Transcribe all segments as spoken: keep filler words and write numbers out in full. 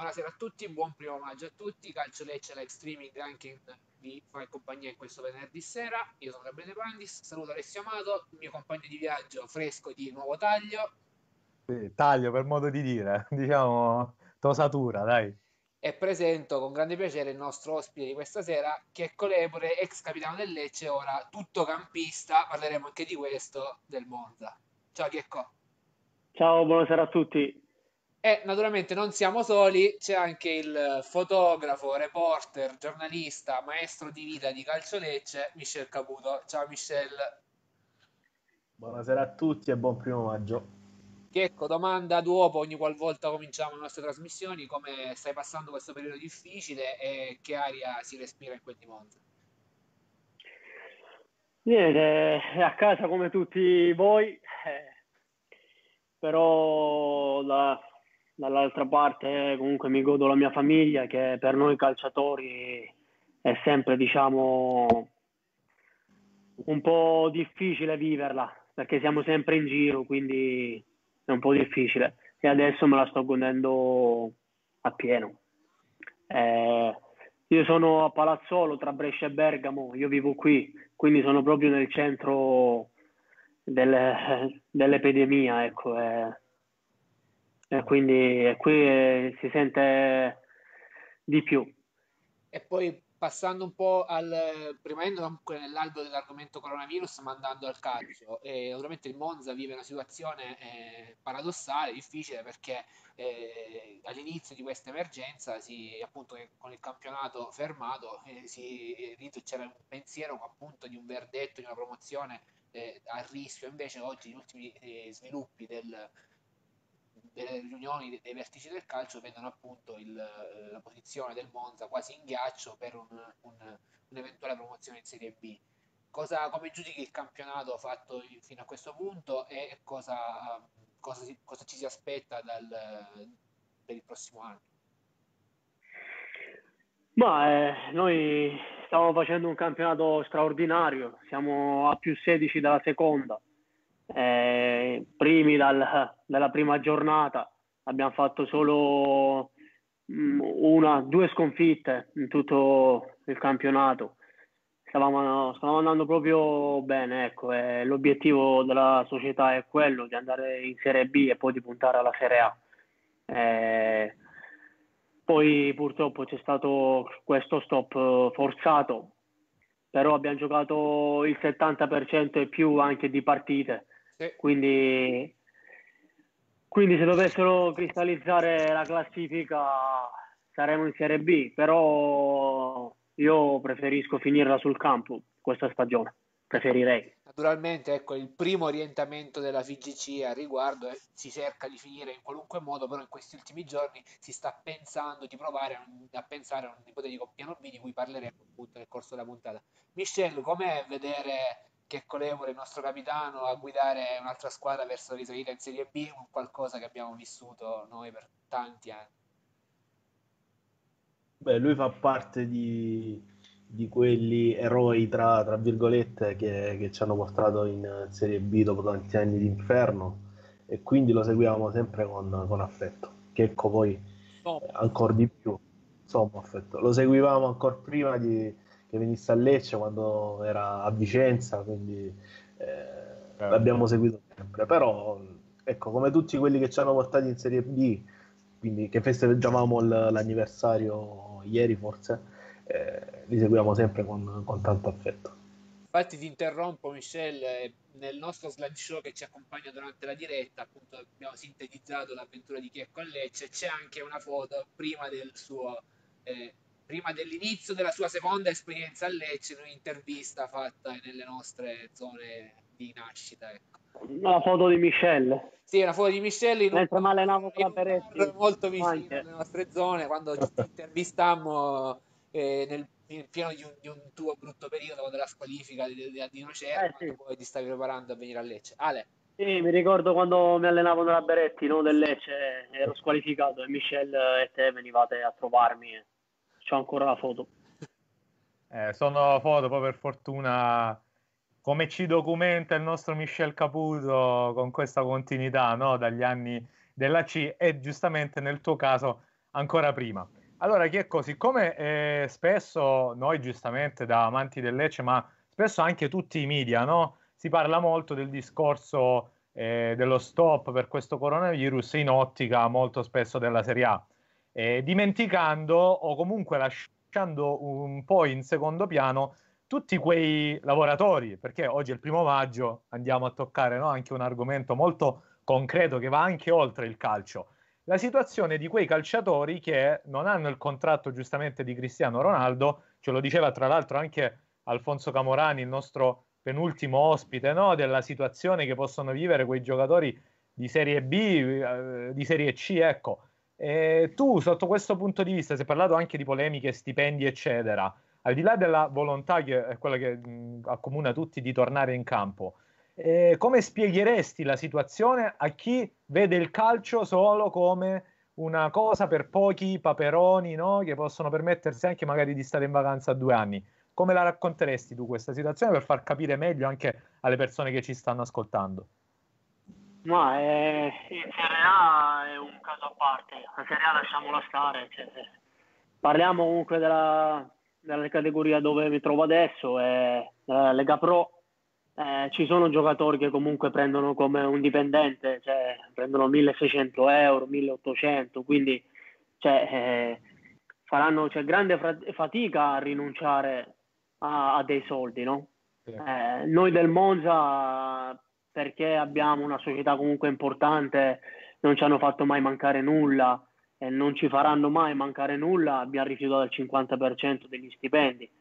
buonasera a tutti, buon primo maggio a tutti. Calcio Lecce live streaming anche in, vi fa in compagnia in questo venerdì sera. Io sono Gabriele Pandis, saluto Alessio Amato, il mio compagno di viaggio fresco di Nuovo Taglio. Sì, taglio per modo di dire, diciamo tosatura, dai. E presento con grande piacere il nostro ospite di questa sera, Checco Lepore, ex capitano del Lecce, ora tutto campista. Parleremo anche di questo, del Monza. Ciao Checco. Ciao, buonasera a tutti. E naturalmente non siamo soli, c'è anche il fotografo, reporter, giornalista, maestro di vita di Calcio Lecce, Michel Caputo. Ciao Michel. Buonasera a tutti e buon primo maggio. Checco, domanda dopo ogni qualvolta cominciamo le nostre trasmissioni: come stai passando questo periodo difficile e che aria si respira in quel di Monza? Niente, è a casa come tutti voi, eh, però da, dall'altra parte comunque mi godo la mia famiglia, che per noi calciatori è sempre, diciamo, un po' difficile viverla, perché siamo sempre in giro, quindi è un po' difficile. E adesso me la sto godendo appieno. Eh, io sono a Palazzolo, tra Brescia e Bergamo, io vivo qui, quindi sono proprio nel centro del, dell'epidemia, ecco, e, e quindi qui eh, si sente di più. E poi passando un po' al, rimanendo comunque nell'alveo dell'argomento coronavirus, ma andando al calcio, e naturalmente il Monza vive una situazione eh, paradossale, difficile, perché eh, all'inizio di questa emergenza, si, appunto con il campionato fermato, eh, si, eh, c'era un pensiero appunto di un verdetto, di una promozione eh, a rischio. Invece oggi gli ultimi eh, sviluppi del delle riunioni dei vertici del calcio vedono appunto il, la posizione del Monza quasi in ghiaccio per un, un, un'eventuale promozione in Serie B. Cosa, come giudichi il campionato fatto fino a questo punto e cosa, cosa, si, cosa ci si aspetta dal, per il prossimo anno? Ma eh, noi stiamo facendo un campionato straordinario, siamo a più sedici dalla seconda, eh, primi dal, dalla prima giornata, abbiamo fatto solo mh, una, due sconfitte in tutto il campionato. Stavamo, stavamo andando proprio bene, ecco, e l'obiettivo della società è quello di andare in Serie B e poi di puntare alla Serie A. Eh, poi purtroppo c'è stato questo stop forzato, però abbiamo giocato il settanta per cento e più anche di partite, Sì. quindi, quindi se dovessero cristallizzare la classifica saremo in Serie B, però io preferisco finirla sul campo questa stagione, preferirei. Naturalmente, ecco, il primo orientamento della F I G C a riguardo è, si cerca di finire in qualunque modo, però in questi ultimi giorni si sta pensando di provare a, a pensare a un ipotetico piano B, di cui parleremo appunto nel corso della puntata. Michel, com'è vedere Checco Lepore, il nostro capitano, a guidare un'altra squadra verso la risalita in Serie B, un qualcosa che abbiamo vissuto noi per tanti anni? Beh, lui fa parte di, di quelli eroi, tra, tra virgolette, che, che ci hanno portato in Serie B dopo tanti anni di inferno e quindi lo seguivamo sempre con, con affetto. Checco poi eh, No. ancora di più, insomma, affetto. Lo seguivamo ancora prima di, che venisse a Lecce, quando era a Vicenza, quindi eh, l'abbiamo seguito sempre. Però, ecco, come tutti quelli che ci hanno portati in Serie B, quindi che festeggiavamo l- l'anniversario ieri forse, eh, li seguiamo sempre con, con tanto affetto. Infatti ti interrompo Michel, eh, nel nostro slideshow che ci accompagna durante la diretta, appunto abbiamo sintetizzato l'avventura di Checco a Lecce, c'è anche una foto prima del suo, eh, prima dell'inizio della sua seconda esperienza a Lecce, in un'intervista fatta nelle nostre zone di nascita, ecco. La foto di Michelle. Sì, una foto di Michel in un Mentre mi bar, allenavo con in la un bar Peretti, molto vicino anche. alle nostre zone, quando ci intervistammo eh, nel, nel pieno di un, di un tuo brutto periodo della squalifica di, di, di Nocera, Eh quando sì. poi ti stavi preparando a venire a Lecce. Ale, Sì, mi ricordo quando mi allenavo nella Beretti, no, del Lecce, ero squalificato e Michel e te venivate a trovarmi. C'ho ancora la foto. Eh, sono foto, poi per fortuna, come ci documenta il nostro Michel Caputo con questa continuità, no? Dagli anni della C, e giustamente nel tuo caso ancora prima. Allora, Checco, siccome eh, spesso noi giustamente da amanti del Lecce, ma spesso anche tutti i media, no? Si parla molto del discorso eh, dello stop per questo coronavirus in ottica molto spesso della Serie A, eh, dimenticando o comunque lasciando un po' in secondo piano tutti quei lavoratori, perché oggi è il primo maggio, andiamo a toccare, no, anche un argomento molto concreto che va anche oltre il calcio. La situazione di quei calciatori che non hanno il contratto giustamente di Cristiano Ronaldo, ce lo diceva tra l'altro anche Alfonso Camorani, il nostro penultimo ospite, no? Della situazione che possono vivere quei giocatori di Serie B, eh, di Serie C, ecco. E tu, sotto questo punto di vista, si è parlato anche di polemiche, stipendi, eccetera, al di là della volontà che è quella che mh, accomuna tutti di tornare in campo, eh, come spiegheresti la situazione a chi vede il calcio solo come una cosa per pochi paperoni, no? Che possono permettersi anche magari di stare in vacanza due anni? Come la racconteresti tu questa situazione per far capire meglio anche alle persone che ci stanno ascoltando? Ma è, in Serie A è un caso a parte, la Serie A lasciamola stare, cioè, parliamo comunque della, della categoria dove mi trovo adesso, è la Lega Pro. Eh, ci sono giocatori che comunque prendono come un dipendente, cioè prendono milleseicento euro, milleottocento, quindi cioè, eh, faranno c'è grande fatica a rinunciare a, a dei soldi, no? Sì. Eh, noi del Monza, perché abbiamo una società comunque importante, non ci hanno fatto mai mancare nulla e non ci faranno mai mancare nulla, abbiamo rifiutato il cinquanta per cento degli stipendi.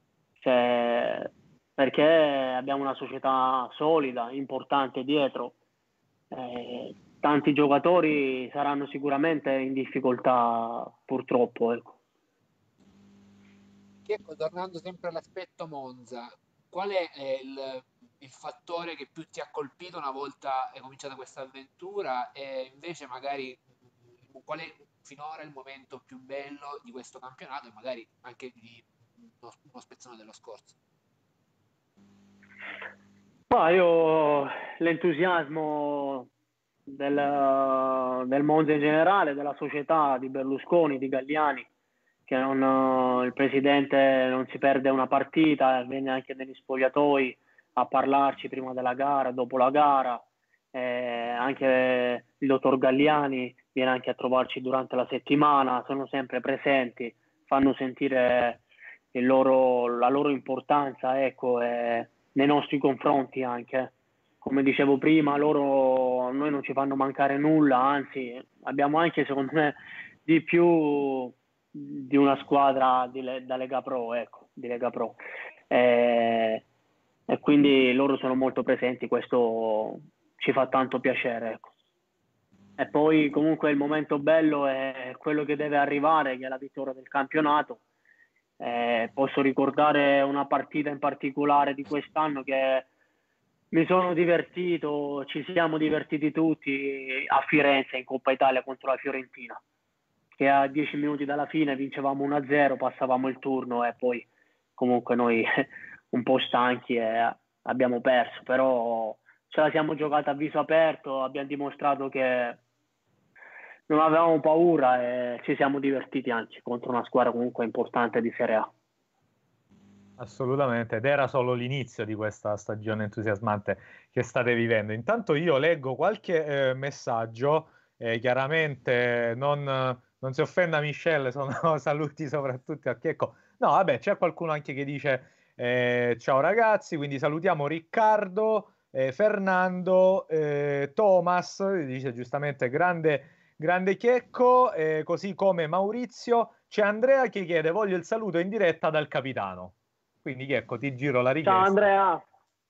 Cioè, perché abbiamo una società solida, importante dietro. Eh, tanti giocatori saranno sicuramente in difficoltà, purtroppo. Ecco. Ecco, tornando sempre all'aspetto Monza, qual è eh, il, il fattore che più ti ha colpito una volta è cominciata questa avventura e invece magari mh, qual è finora il momento più bello di questo campionato e magari anche di uno, uno spezzone dello scorso? Ma io l'entusiasmo del, del Monza in generale, della società, di Berlusconi, di Galliani, che non, il presidente non si perde una partita, viene anche negli spogliatoi a parlarci prima della gara, dopo la gara, eh, anche il dottor Galliani viene anche a trovarci durante la settimana, sono sempre presenti, fanno sentire il loro, la loro importanza, ecco, eh, nei nostri confronti anche. Come dicevo prima, loro a noi non ci fanno mancare nulla, anzi abbiamo anche secondo me di più di una squadra di Le- da Lega Pro, ecco, di Lega Pro. Eh, e quindi loro sono molto presenti, questo ci fa tanto piacere, ecco. E poi comunque il momento bello è quello che deve arrivare, che è la vittoria del campionato. Eh, posso ricordare una partita in particolare di quest'anno che mi sono divertito, ci siamo divertiti tutti a Firenze in Coppa Italia contro la Fiorentina, che a dieci minuti dalla fine vincevamo uno a zero, passavamo il turno e poi comunque noi un po' stanchi e abbiamo perso, però ce la siamo giocata a viso aperto, abbiamo dimostrato che non avevamo paura e ci siamo divertiti anzi contro una squadra comunque importante di Serie A. Assolutamente, ed era solo l'inizio di questa stagione entusiasmante che state vivendo. Intanto io leggo qualche eh, messaggio, eh, chiaramente non, non si offenda Michelle, sono saluti soprattutto a Checco. No, vabbè, c'è qualcuno anche che dice eh, ciao ragazzi, quindi salutiamo Riccardo, eh, Fernando, eh, Thomas, dice giustamente grande, grande Checco, eh, così come Maurizio. C'è Andrea che chiede voglio il saluto in diretta dal capitano. Quindi ecco, ti giro la richiesta. Ciao Andrea.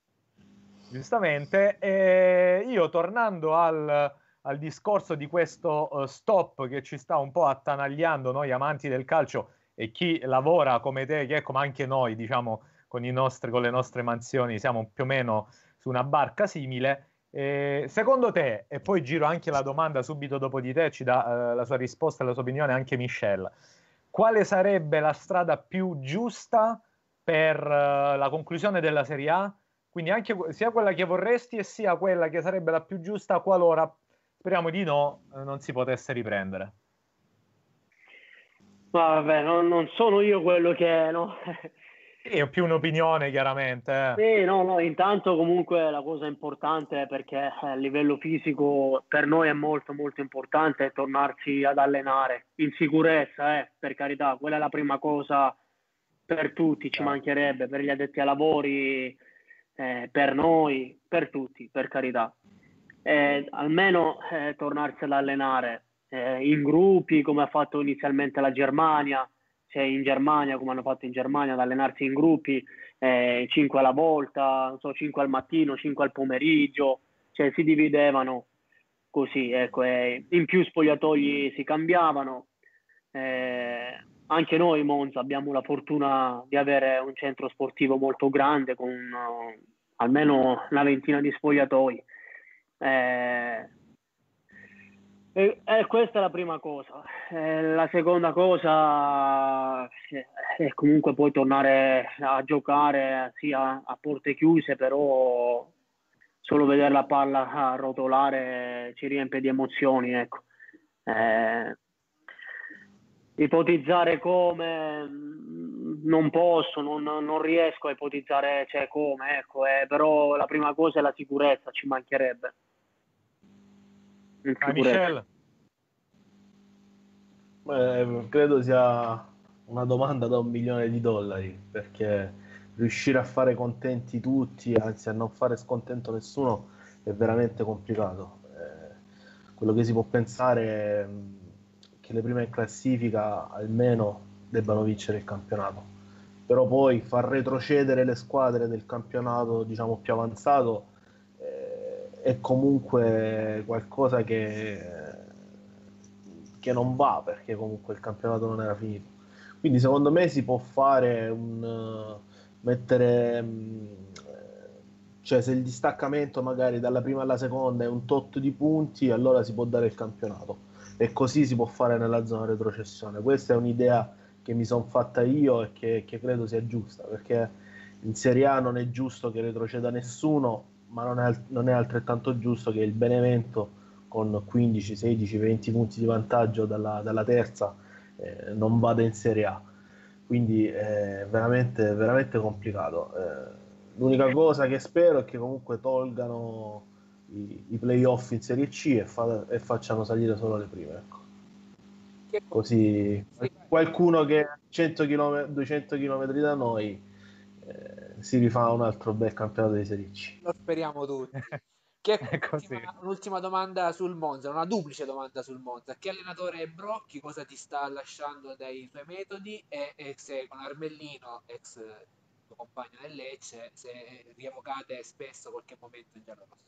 Giustamente. E io tornando al, al discorso di questo uh, stop che ci sta un po' attanagliando noi amanti del calcio e chi lavora come te, che ecco, ma anche noi, diciamo, con, i nostri, con le nostre mansioni siamo più o meno su una barca simile. Eh, secondo te, e poi giro anche la domanda subito dopo di te, ci dà uh, la sua risposta e la sua opinione anche Michelle, quale sarebbe la strada più giusta per uh, la conclusione della Serie A, quindi anche sia quella che vorresti e sia quella che sarebbe la più giusta qualora, speriamo di no, eh, non si potesse riprendere? Vabbè, non, non sono io quello che, no? Sì, ho più un'opinione, chiaramente. Eh. Sì, no, no, intanto comunque la cosa importante è perché a livello fisico per noi è molto molto importante è tornarci ad allenare in sicurezza, eh, per carità, quella è la prima cosa per tutti, ci mancherebbe, per gli addetti ai lavori, eh, per noi, per tutti, per carità. Eh, almeno eh, tornarsi ad allenare eh, in gruppi come ha fatto inizialmente la Germania, cioè in Germania come hanno fatto in Germania ad allenarsi in gruppi, eh, cinque alla volta, non so, cinque al mattino, cinque al pomeriggio, cioè si dividevano così, ecco, eh, in più spogliatoi si cambiavano. Eh, anche noi Monza abbiamo la fortuna di avere un centro sportivo molto grande con uh, almeno una ventina di spogliatoi. Eh, e, e questa è la prima cosa. Eh, la seconda cosa è comunque poi tornare a giocare sia a porte chiuse, però solo vedere la palla rotolare ci riempie di emozioni, ecco. Eh, ipotizzare come non posso, non, non riesco a ipotizzare cioè come, ecco, eh, però la prima cosa è la sicurezza, ci mancherebbe. Ah, Michel? Beh, credo sia una domanda da un milione di dollari, perché riuscire a fare contenti tutti, anzi a non fare scontento nessuno, è veramente complicato. Eh, quello che si può pensare è che le prime in classifica almeno debbano vincere il campionato, però poi far retrocedere le squadre del campionato, diciamo, più avanzato eh, è comunque qualcosa che che non va, perché comunque il campionato non era finito. Quindi secondo me si può fare un uh, mettere um, cioè se il distaccamento magari dalla prima alla seconda è un tot di punti, allora si può dare il campionato e così si può fare nella zona retrocessione. Questa è un'idea che mi sono fatta io e che, che credo sia giusta, perché in Serie A non è giusto che retroceda nessuno, ma non è, non è altrettanto giusto che il Benevento con quindici, sedici, venti punti di vantaggio dalla, dalla terza eh, non vada in Serie A, quindi è veramente, veramente complicato. Eh, l'unica cosa che spero è che comunque tolgano i, i playoff in Serie C e, fa, e facciano salire solo le prime, ecco. Che Così qualcuno che a cento chilometri, duecento chilometri da noi eh, si rifà un altro bel campionato di Serie C. Lo speriamo tutti. Che È così. un'ultima, un'ultima domanda sul Monza, una duplice domanda sul Monza. Che allenatore è Brocchi? Cosa ti sta lasciando dai suoi metodi? E, e se con Armellino, ex tuo compagno del Lecce, se rievocate spesso qualche momento in giallorosso?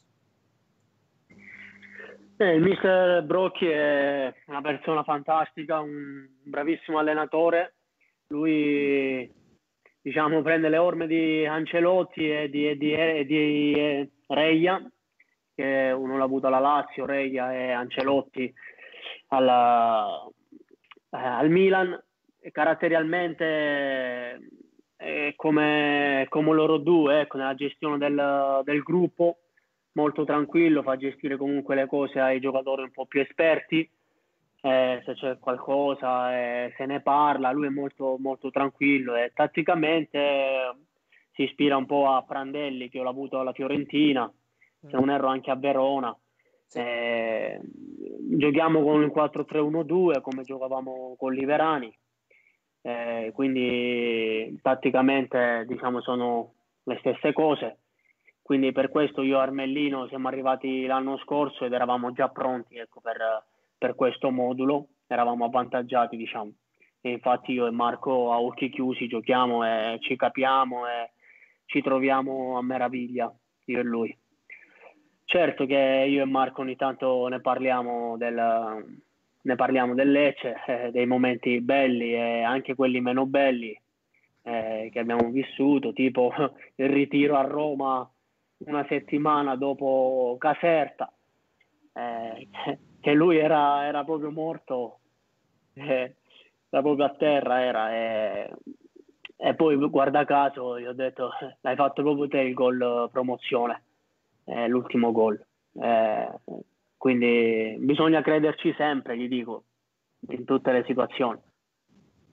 Eh, il mister Brocchi è una persona fantastica, un bravissimo allenatore. Lui, diciamo, prende le orme di Ancelotti e di, e di, e di eh, Reia, che uno l'ha avuto alla Lazio, Reia e Ancelotti alla, eh, al Milan. E caratterialmente è come, come loro due, ecco, nella gestione del, del gruppo, molto tranquillo, fa gestire comunque le cose ai giocatori un po' più esperti. Eh, se c'è qualcosa eh, se ne parla, lui è molto, molto tranquillo e tatticamente eh, si ispira un po' a Prandelli, che ho avuto alla Fiorentina, se non erro anche a Verona. Sì. Eh, giochiamo con il quattro tre uno due come giocavamo con Liverani, eh, quindi tatticamente diciamo sono le stesse cose. Quindi per questo io e Armellino siamo arrivati l'anno scorso ed eravamo già pronti, ecco, per, per questo modulo, eravamo avvantaggiati, diciamo. E infatti io e Marco a occhi chiusi giochiamo e ci capiamo e ci troviamo a meraviglia, io e lui. Certo che io e Marco ogni tanto ne parliamo del, ne parliamo del Lecce, eh, dei momenti belli e anche quelli meno belli eh, che abbiamo vissuto, tipo il ritiro a Roma una settimana dopo Caserta, eh, che lui era, era proprio morto, eh, era proprio a terra, era, eh, e poi guarda caso gli ho detto l'hai fatto proprio te il gol promozione, eh, l'ultimo gol, eh, quindi bisogna crederci sempre, gli dico, in tutte le situazioni.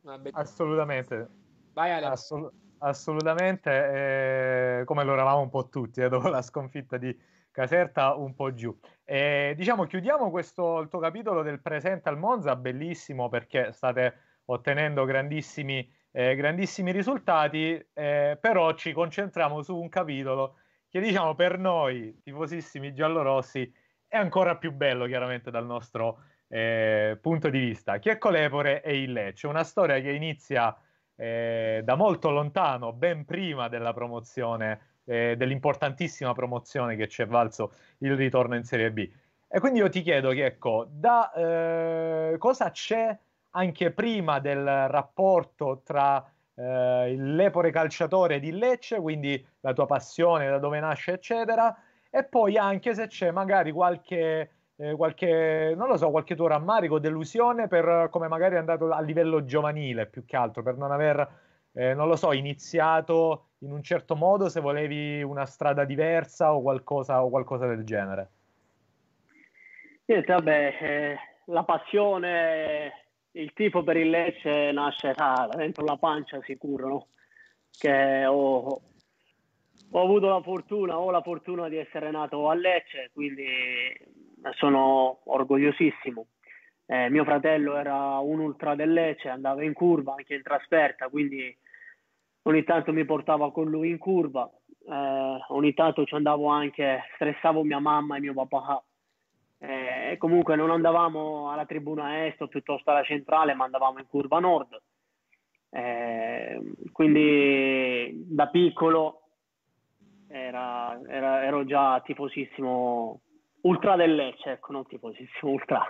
Assolutamente. Vai Ale. Assolut- assolutamente, eh, come lo eravamo un po' tutti eh, dopo la sconfitta di Caserta, un po' giù. E, diciamo, chiudiamo questo il tuo capitolo del presente al Monza, bellissimo perché state ottenendo grandissimi, eh, grandissimi risultati, eh, però ci concentriamo su un capitolo che, diciamo, per noi tifosissimi giallorossi è ancora più bello, chiaramente, dal nostro eh, punto di vista. Checco Lepore e il Lecce, una storia che inizia eh, da molto lontano, ben prima della promozione, eh, dell'importantissima promozione che ci è valso il ritorno in Serie B. E quindi io ti chiedo, Checco, da eh, cosa c'è anche prima del rapporto tra eh, il Lepore calciatore di Lecce, quindi la tua passione, da dove nasce, eccetera, e poi anche se c'è magari qualche, eh, qualche, non lo so, qualche tuo rammarico, delusione per come magari è andato a livello giovanile, più che altro, per non aver, eh, non lo so, iniziato in un certo modo, se volevi una strada diversa o qualcosa, o qualcosa del genere. Niente, vabbè, eh, la passione, il tifo per il Lecce nasce da, da dentro la pancia sicuro, no? Che ho, ho avuto la fortuna, ho la fortuna di essere nato a Lecce, quindi sono orgogliosissimo. Eh, mio fratello era un ultra del Lecce, andava in curva anche in trasferta, quindi ogni tanto mi portava con lui in curva, eh, ogni tanto ci andavo anche, stressavo mia mamma e mio papà. E eh, comunque non andavamo alla tribuna est o piuttosto alla centrale, ma andavamo in curva nord. Eh, quindi da piccolo era, era, ero già tifosissimo ultra del Lecce, ecco, non tifosissimo ultra.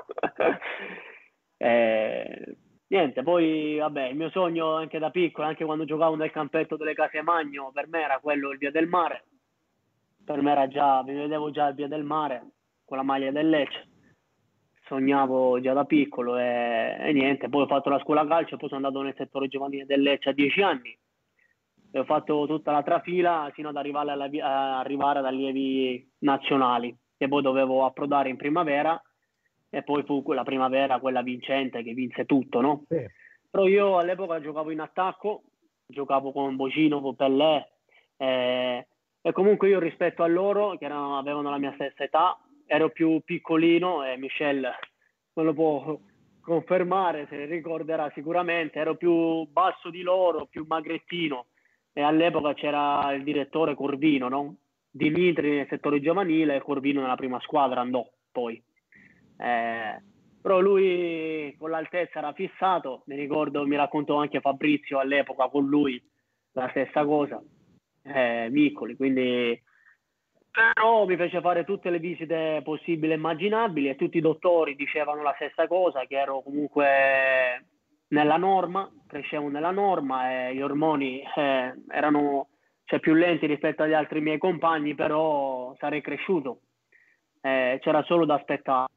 eh, niente, poi vabbè, il mio sogno anche da piccolo, anche quando giocavo nel campetto delle Case Magno, per me era quello il Via del Mare. Per me era già, mi vedevo già al Via del Mare con la maglia del Lecce, sognavo già da piccolo e, e niente, poi ho fatto la scuola calcio, poi sono andato nel settore giovanile del Lecce a dieci anni e ho fatto tutta la trafila fino ad arrivare, alla, a arrivare ad allievi nazionali, e poi dovevo approdare in primavera e poi fu la primavera quella vincente che vinse tutto, no? Sì. Però io all'epoca giocavo in attacco, giocavo con Bocino, con Pellè, eh, e comunque io rispetto a loro, che erano, avevano la mia stessa età, ero più piccolino e Michel me lo può confermare, se ne ricorderà sicuramente, ero più basso di loro, più magrettino, e all'epoca c'era il direttore Corvino, no? Dimitri nel settore giovanile e Corvino nella prima squadra andò poi. Eh, però lui con l'altezza era fissato, mi ricordo, mi raccontò anche Fabrizio all'epoca con lui la stessa cosa, eh, Miccoli, quindi però mi fece fare tutte le visite possibili e immaginabili e tutti i dottori dicevano la stessa cosa, che ero comunque nella norma, crescevo nella norma e gli ormoni eh, erano cioè, più lenti rispetto agli altri miei compagni, però sarei cresciuto, eh, c'era solo da aspettare.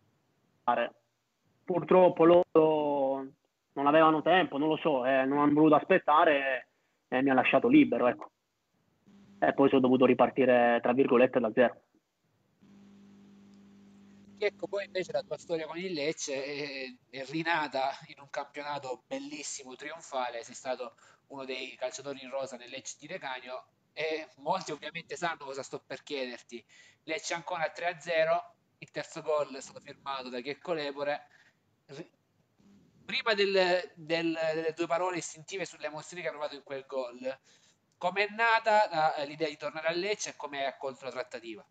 Purtroppo loro non avevano tempo, non lo so, eh, non hanno voluto aspettare e, e mi ha lasciato libero, ecco. E poi sono dovuto ripartire tra virgolette da zero. Ecco, poi invece la tua storia con il Lecce è, è rinata in un campionato bellissimo, trionfale, sei stato uno dei calciatori in rosa nel Lecce di Recanio e molti ovviamente sanno cosa sto per chiederti. Lecce ancora tre a zero, il terzo gol è stato firmato da Checco Lepore. Prima del, del, delle tue parole istintive sulle emozioni che hai provato in quel gol, com'è nata uh, l'idea di tornare a Lecce e come hai accolto la trattativa?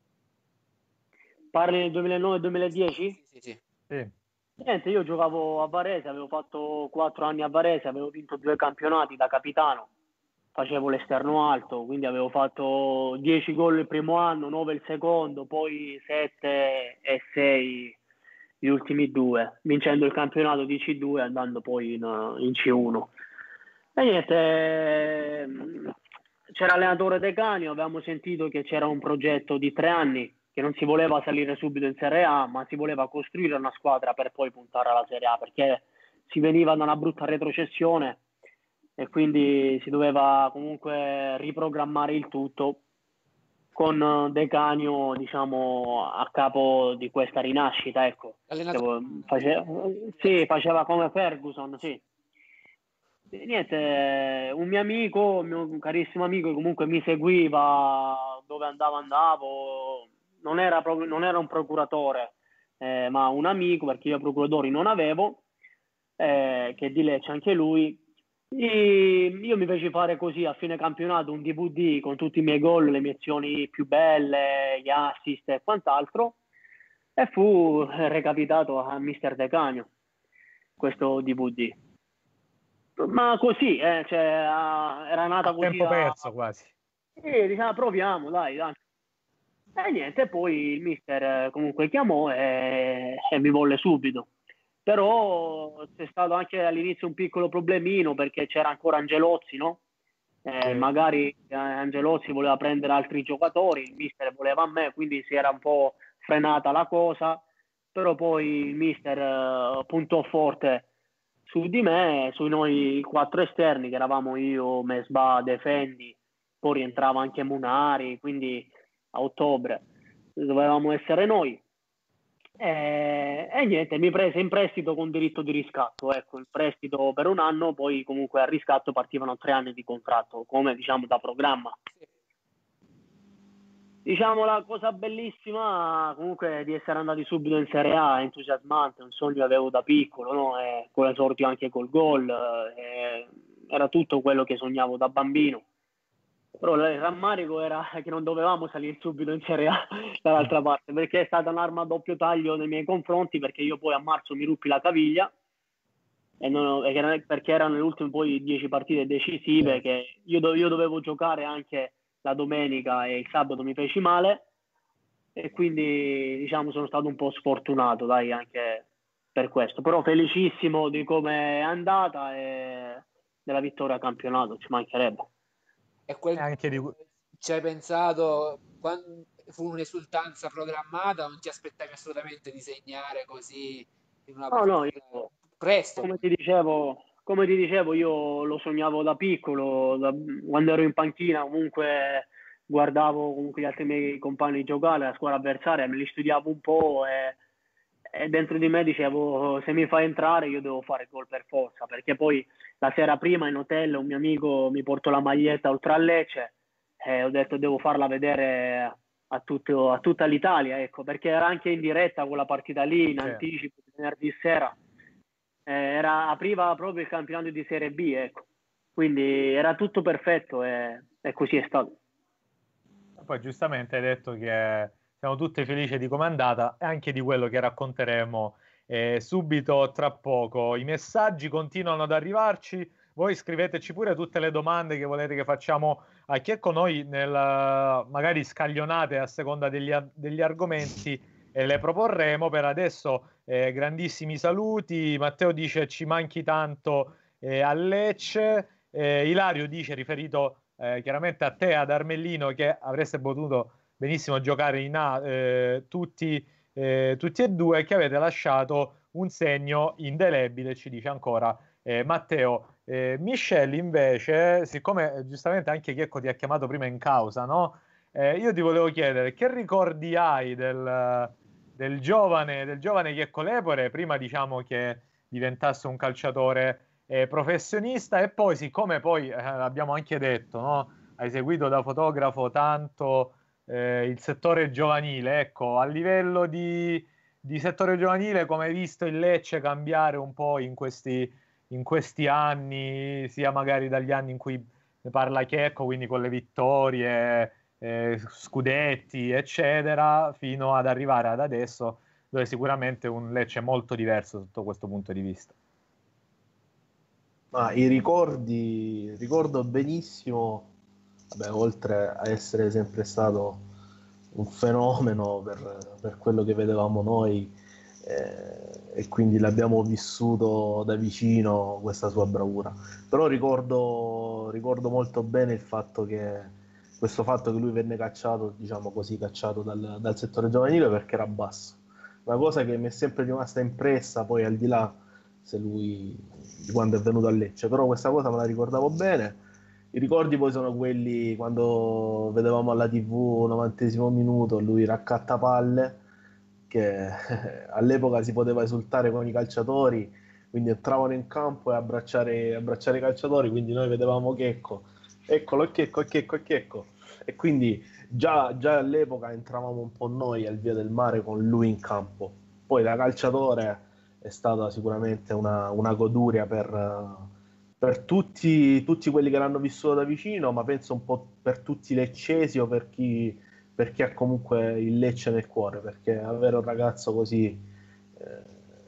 Parli del duemilanove duemiladieci? Sì, sì, sì. Sì. Niente, io giocavo a Varese, avevo fatto quattro anni a Varese, avevo vinto due campionati da capitano, facevo l'esterno alto, quindi avevo fatto dieci gol il primo anno, nove il secondo, poi sette e sei gli ultimi due, vincendo il campionato di C due e andando poi in, in C uno. E niente, c'era l'allenatore De Canio, avevamo sentito che c'era un progetto di tre anni, che non si voleva salire subito in Serie A, ma si voleva costruire una squadra per poi puntare alla Serie A, perché si veniva da una brutta retrocessione e quindi si doveva comunque riprogrammare il tutto con De Canio, diciamo, a capo di questa rinascita, ecco. Allenatore... Faceva, sì, faceva come Ferguson, sì. Niente, un mio amico, un mio carissimo amico che comunque mi seguiva dove andavo andavo, non era, proprio, non era un procuratore, eh, ma un amico, perché io procuratori non avevo, eh, che è di Lecce anche lui. E io mi feci fare così a fine campionato un D V D con tutti i miei gol, le mie azioni più belle, gli assist e quant'altro, e fu recapitato a mister De Canio questo D V D. Ma così, eh, cioè, ah, era nata A così. tempo A... perso quasi. E diciamo, proviamo, dai, dai. E niente, poi il mister eh, comunque chiamò e, e mi volle subito. Però c'è stato anche all'inizio un piccolo problemino perché c'era ancora Angelozzi, no? Eh, Sì. magari eh, Angelozzi voleva prendere altri giocatori, il mister voleva a me, quindi si era un po' frenata la cosa. Però poi il mister eh, puntò forte su di me, su noi quattro esterni che eravamo io, Mesbah, Defendi, poi rientrava anche Munari, quindi a ottobre dovevamo essere noi. E, e niente, mi prese in prestito con diritto di riscatto, ecco, in prestito per un anno, poi comunque al riscatto partivano tre anni di contratto, come diciamo da programma. Diciamo la cosa bellissima comunque di essere andati subito in Serie A, entusiasmante, un sogno che avevo da piccolo, no? E con l'esordio anche col gol, eh, era tutto quello che sognavo da bambino. Però il rammarico era che non dovevamo salire subito in Serie A dall'altra parte, perché è stata un'arma a doppio taglio nei miei confronti, perché io poi a marzo mi ruppi la caviglia, e non, perché erano le ultime poi dieci partite decisive, che io, do, io dovevo giocare anche la domenica e il sabato mi feci male, e quindi diciamo sono stato un po' sfortunato, dai, anche per questo, però felicissimo di come è andata e della vittoria al campionato, ci mancherebbe. E quel E anche di... ci hai pensato quando fu un'esultanza programmata, non ti aspettavi assolutamente di segnare così in una No, no, partita io, presto? come ti dicevo, come ti dicevo, io lo sognavo da piccolo, da, quando ero in panchina comunque guardavo comunque gli altri miei compagni giocare, la squadra avversaria, me li studiavo un po' e, e dentro di me dicevo se mi fa entrare io devo fare gol per forza, perché poi la sera prima in hotel un mio amico mi portò la maglietta oltre a Lecce e ho detto devo farla vedere a, tutto, a tutta l'Italia, ecco, perché era anche in diretta quella partita lì, in anticipo, venerdì sera. Eh, era, apriva proprio il campionato di Serie B, ecco. Quindi era tutto perfetto e, e così è stato. Poi giustamente hai detto che siamo tutti felici di come è andata e anche di quello che racconteremo eh, subito tra poco. I messaggi continuano ad arrivarci, voi scriveteci pure tutte le domande che volete che facciamo a Checco, noi nel, magari scaglionate a seconda degli, degli argomenti e le proporremo. Per adesso eh, grandissimi saluti, Matteo dice ci manchi tanto eh, a Lecce, eh, Ilario dice riferito Eh, chiaramente a te, ad Armellino, che avreste potuto benissimo giocare in A eh, tutti, eh, tutti e due, che avete lasciato un segno indelebile, ci dice ancora eh, Matteo. Eh, Michel invece, siccome eh, giustamente anche Checco ti ha chiamato prima in causa, no? Eh, io ti volevo chiedere che ricordi hai del, del giovane, del giovane Checco Lepore, prima diciamo che diventasse un calciatore eh, professionista, e poi siccome poi eh, abbiamo anche detto, no? Hai seguito da fotografo tanto eh, il settore giovanile, ecco, a livello di, di settore giovanile, come hai visto il Lecce cambiare un po' in questi, in questi anni, sia magari dagli anni in cui ne parla Checco, quindi con le vittorie, eh, scudetti, eccetera, fino ad arrivare ad adesso, dove sicuramente un Lecce molto diverso sotto questo punto di vista. Ma i ricordi, ricordo benissimo, vabbè, oltre a essere sempre stato un fenomeno per, per quello che vedevamo noi, eh, e quindi l'abbiamo vissuto da vicino questa sua bravura. Però ricordo, ricordo molto bene il fatto che questo fatto che lui venne cacciato, diciamo così, cacciato dal, dal settore giovanile perché era basso. Una cosa che mi è sempre rimasta impressa, poi al di là se lui di quando è venuto a Lecce, però questa cosa me la ricordavo bene. I ricordi poi sono quelli quando vedevamo alla tivù novantesimo minuto lui raccattapalle, che all'epoca si poteva esultare con i calciatori, quindi entravano in campo e abbracciare, abbracciare i calciatori, quindi noi vedevamo Checco, eccolo, Checco, Checco, Checco, e quindi già, già all'epoca entravamo un po' noi al Via del Mare con lui in campo. Poi da calciatore è stata sicuramente una, una goduria per, per tutti, tutti quelli che l'hanno vissuto da vicino, ma penso un po' per tutti i leccesi o per chi, per chi ha comunque il Lecce nel cuore, perché avere un ragazzo così eh,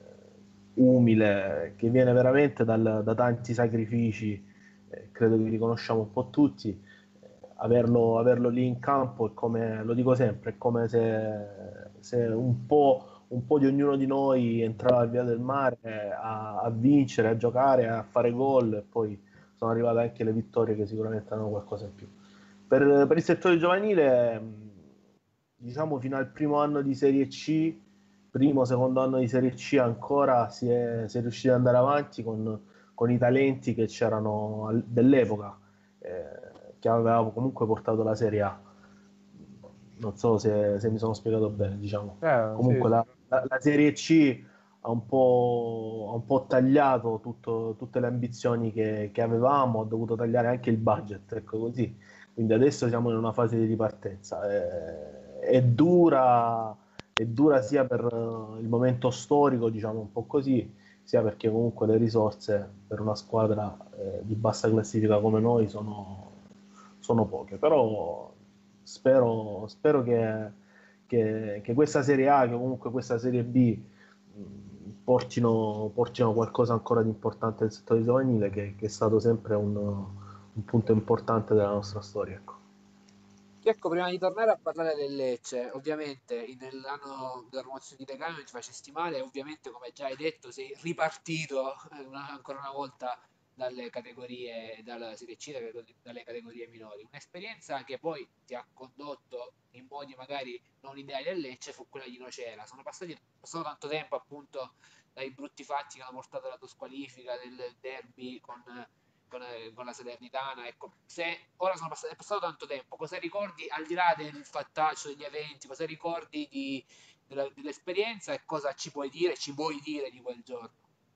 umile, che viene veramente dal, da tanti sacrifici, eh, credo che li conosciamo un po' tutti, eh, averlo, averlo lì in campo è come, lo dico sempre, è come se, se un po', un po' di ognuno di noi entrava al Via del Mare a, a vincere, a giocare, a fare gol, e poi sono arrivate anche le vittorie che sicuramente hanno qualcosa in più. Per, per il settore giovanile, diciamo fino al primo anno di Serie C, primo, secondo anno di Serie C ancora si è, si è riusciti ad andare avanti con, con i talenti che c'erano al- dell'epoca, eh, che aveva comunque portato la Serie A. Non so se, se mi sono spiegato bene, diciamo. Eh, sì, Comunque sì. la, la- la Serie C ha un po', ha un po' tagliato tutto- tutte le ambizioni che, che avevamo, ha dovuto tagliare anche il budget, ecco così. Quindi adesso siamo in una fase di ripartenza. Eh, è dura, è dura sia per eh, il momento storico, diciamo un po' così, sia perché comunque le risorse per una squadra eh, di bassa classifica come noi sono, sono poche. Però spero, spero che, che, che questa Serie A, che comunque questa Serie B mh, portino, portino qualcosa ancora di importante nel settore giovanile, che, che è stato sempre un, un punto importante della nostra storia. Ecco. Ecco, prima di tornare a parlare del Lecce, ovviamente nell'anno della promozione di legame non ti facesti male, ovviamente come già hai detto sei ripartito eh, una- ancora una volta dalle categorie, dalla Serie C, dalle, dalle categorie minori. Un'esperienza che poi ti ha condotto in modi magari non ideali al Lecce fu quella di Nocera. Sono passati, è passato tanto tempo appunto dai brutti fatti che hanno portato alla tua squalifica del derby con con, eh, con la Salernitana. Ecco, se ora sono passati, è passato tanto tempo, cosa ricordi al di là del fattaccio degli eventi, cosa ricordi di, della, dell'esperienza e cosa ci puoi dire, ci vuoi dire di quel giorno?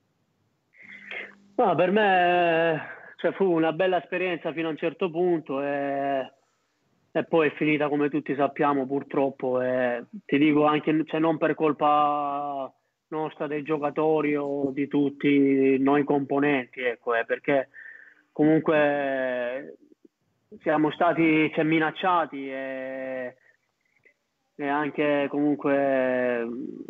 No, per me cioè, fu una bella esperienza fino a un certo punto e, e poi è finita come tutti sappiamo purtroppo. E ti dico anche, cioè, non per colpa nostra, dei giocatori o di tutti noi componenti, ecco, eh, perché comunque siamo stati cioè, minacciati e, e anche comunque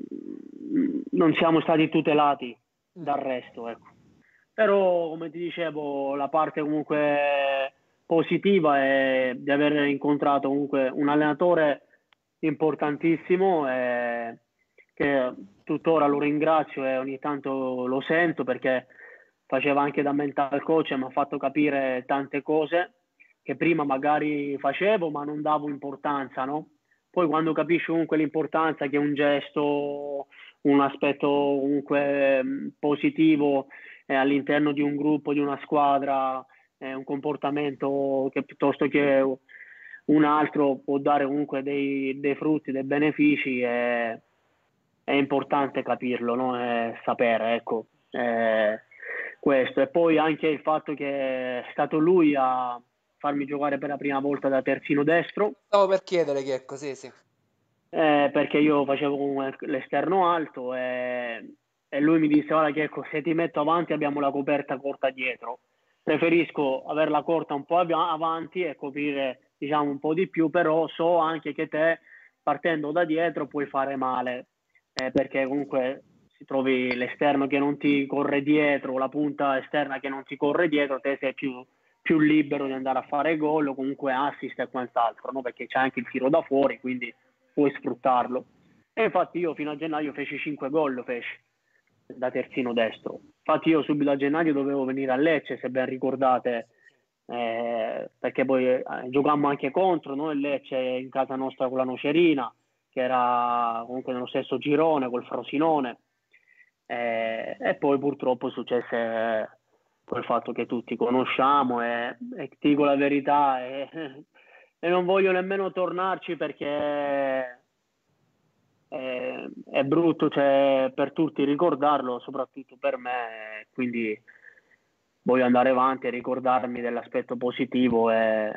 mh, non siamo stati tutelati dal resto, ecco. Però come ti dicevo, la parte comunque positiva è di aver incontrato comunque un allenatore importantissimo e che tuttora lo ringrazio e ogni tanto lo sento perché faceva anche da mental coach e mi ha fatto capire tante cose che prima magari facevo ma non davo importanza, no? Poi quando capisci comunque l'importanza che un gesto, un aspetto comunque mh, positivo eh, all'interno di un gruppo, di una squadra, eh, un comportamento che piuttosto che un altro può dare comunque dei, dei frutti, dei benefici, è, è importante capirlo, no? E sapere, ecco, eh, questo. E poi anche il fatto che è stato lui a farmi giocare per la prima volta da terzino destro, Stavo per chiedere che è così, sì. eh, perché io facevo comunque l'esterno alto e, e lui mi disse: "Ora che ecco, se ti metto avanti abbiamo la coperta corta dietro, preferisco averla corta un po' av- avanti e coprire diciamo un po' di più, però so anche che te partendo da dietro puoi fare male, eh, perché comunque si trovi l'esterno che non ti corre dietro, la punta esterna che non ti corre dietro, te sei più, più libero di andare a fare gol o comunque assist e quant'altro, no? Perché c'è anche il tiro da fuori, quindi puoi sfruttarlo." E infatti io fino a gennaio feci cinque gol, feci da terzino destro. Infatti io subito a gennaio dovevo venire a Lecce, se ben ricordate, eh, perché poi eh, giocammo anche contro noi il Lecce in casa nostra con la Nocerina, che era comunque nello stesso girone col Frosinone, eh, e poi purtroppo successe quel fatto che tutti conosciamo e, e ti dico la verità e, e non voglio nemmeno tornarci perché eh, è brutto, cioè, per tutti ricordarlo, soprattutto per me, quindi voglio andare avanti e ricordarmi dell'aspetto positivo e,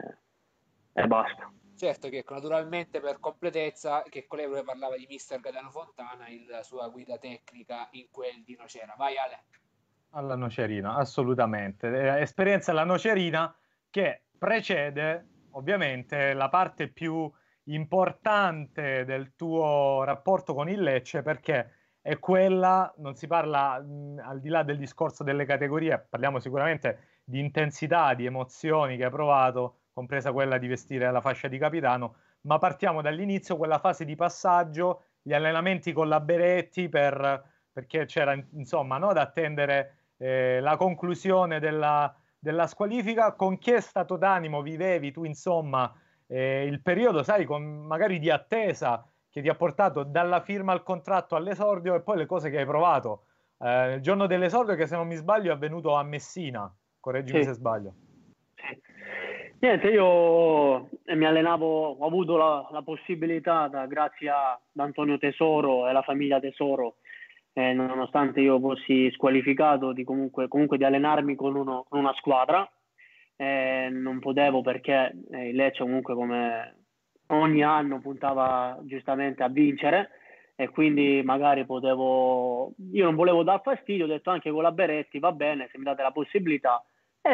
e basta. Certo che naturalmente per completezza che Colevole parlava di mister Gaetano Fontana, la sua guida tecnica in quel di Nocera. Vai Ale. Alla Nocerina, assolutamente. Eh, esperienza alla Nocerina che precede ovviamente la parte più importante del tuo rapporto con il Lecce, perché è quella, non si parla mh, al di là del discorso delle categorie, parliamo sicuramente di intensità, di emozioni che hai provato, compresa quella di vestire la fascia di capitano, ma partiamo dall'inizio, quella fase di passaggio, gli allenamenti con la Beretti per, perché c'era insomma no, da attendere eh, la conclusione della, della squalifica. Con che stato d'animo vivevi tu insomma eh, il periodo, sai, con magari di attesa che ti ha portato dalla firma al contratto all'esordio e poi le cose che hai provato eh, il giorno dell'esordio, che se non mi sbaglio è avvenuto a Messina, correggimi Sì. se sbaglio. Sì. Niente, io mi allenavo, ho avuto la, la possibilità, da, grazie ad Antonio Tesoro e alla famiglia Tesoro, eh, nonostante io fossi squalificato, di comunque, comunque di allenarmi con, uno, con una squadra. Eh, non potevo perché eh, il Lecce comunque come ogni anno puntava giustamente a vincere e quindi magari potevo, io non volevo dar fastidio, ho detto anche con la Beretti va bene se mi date la possibilità,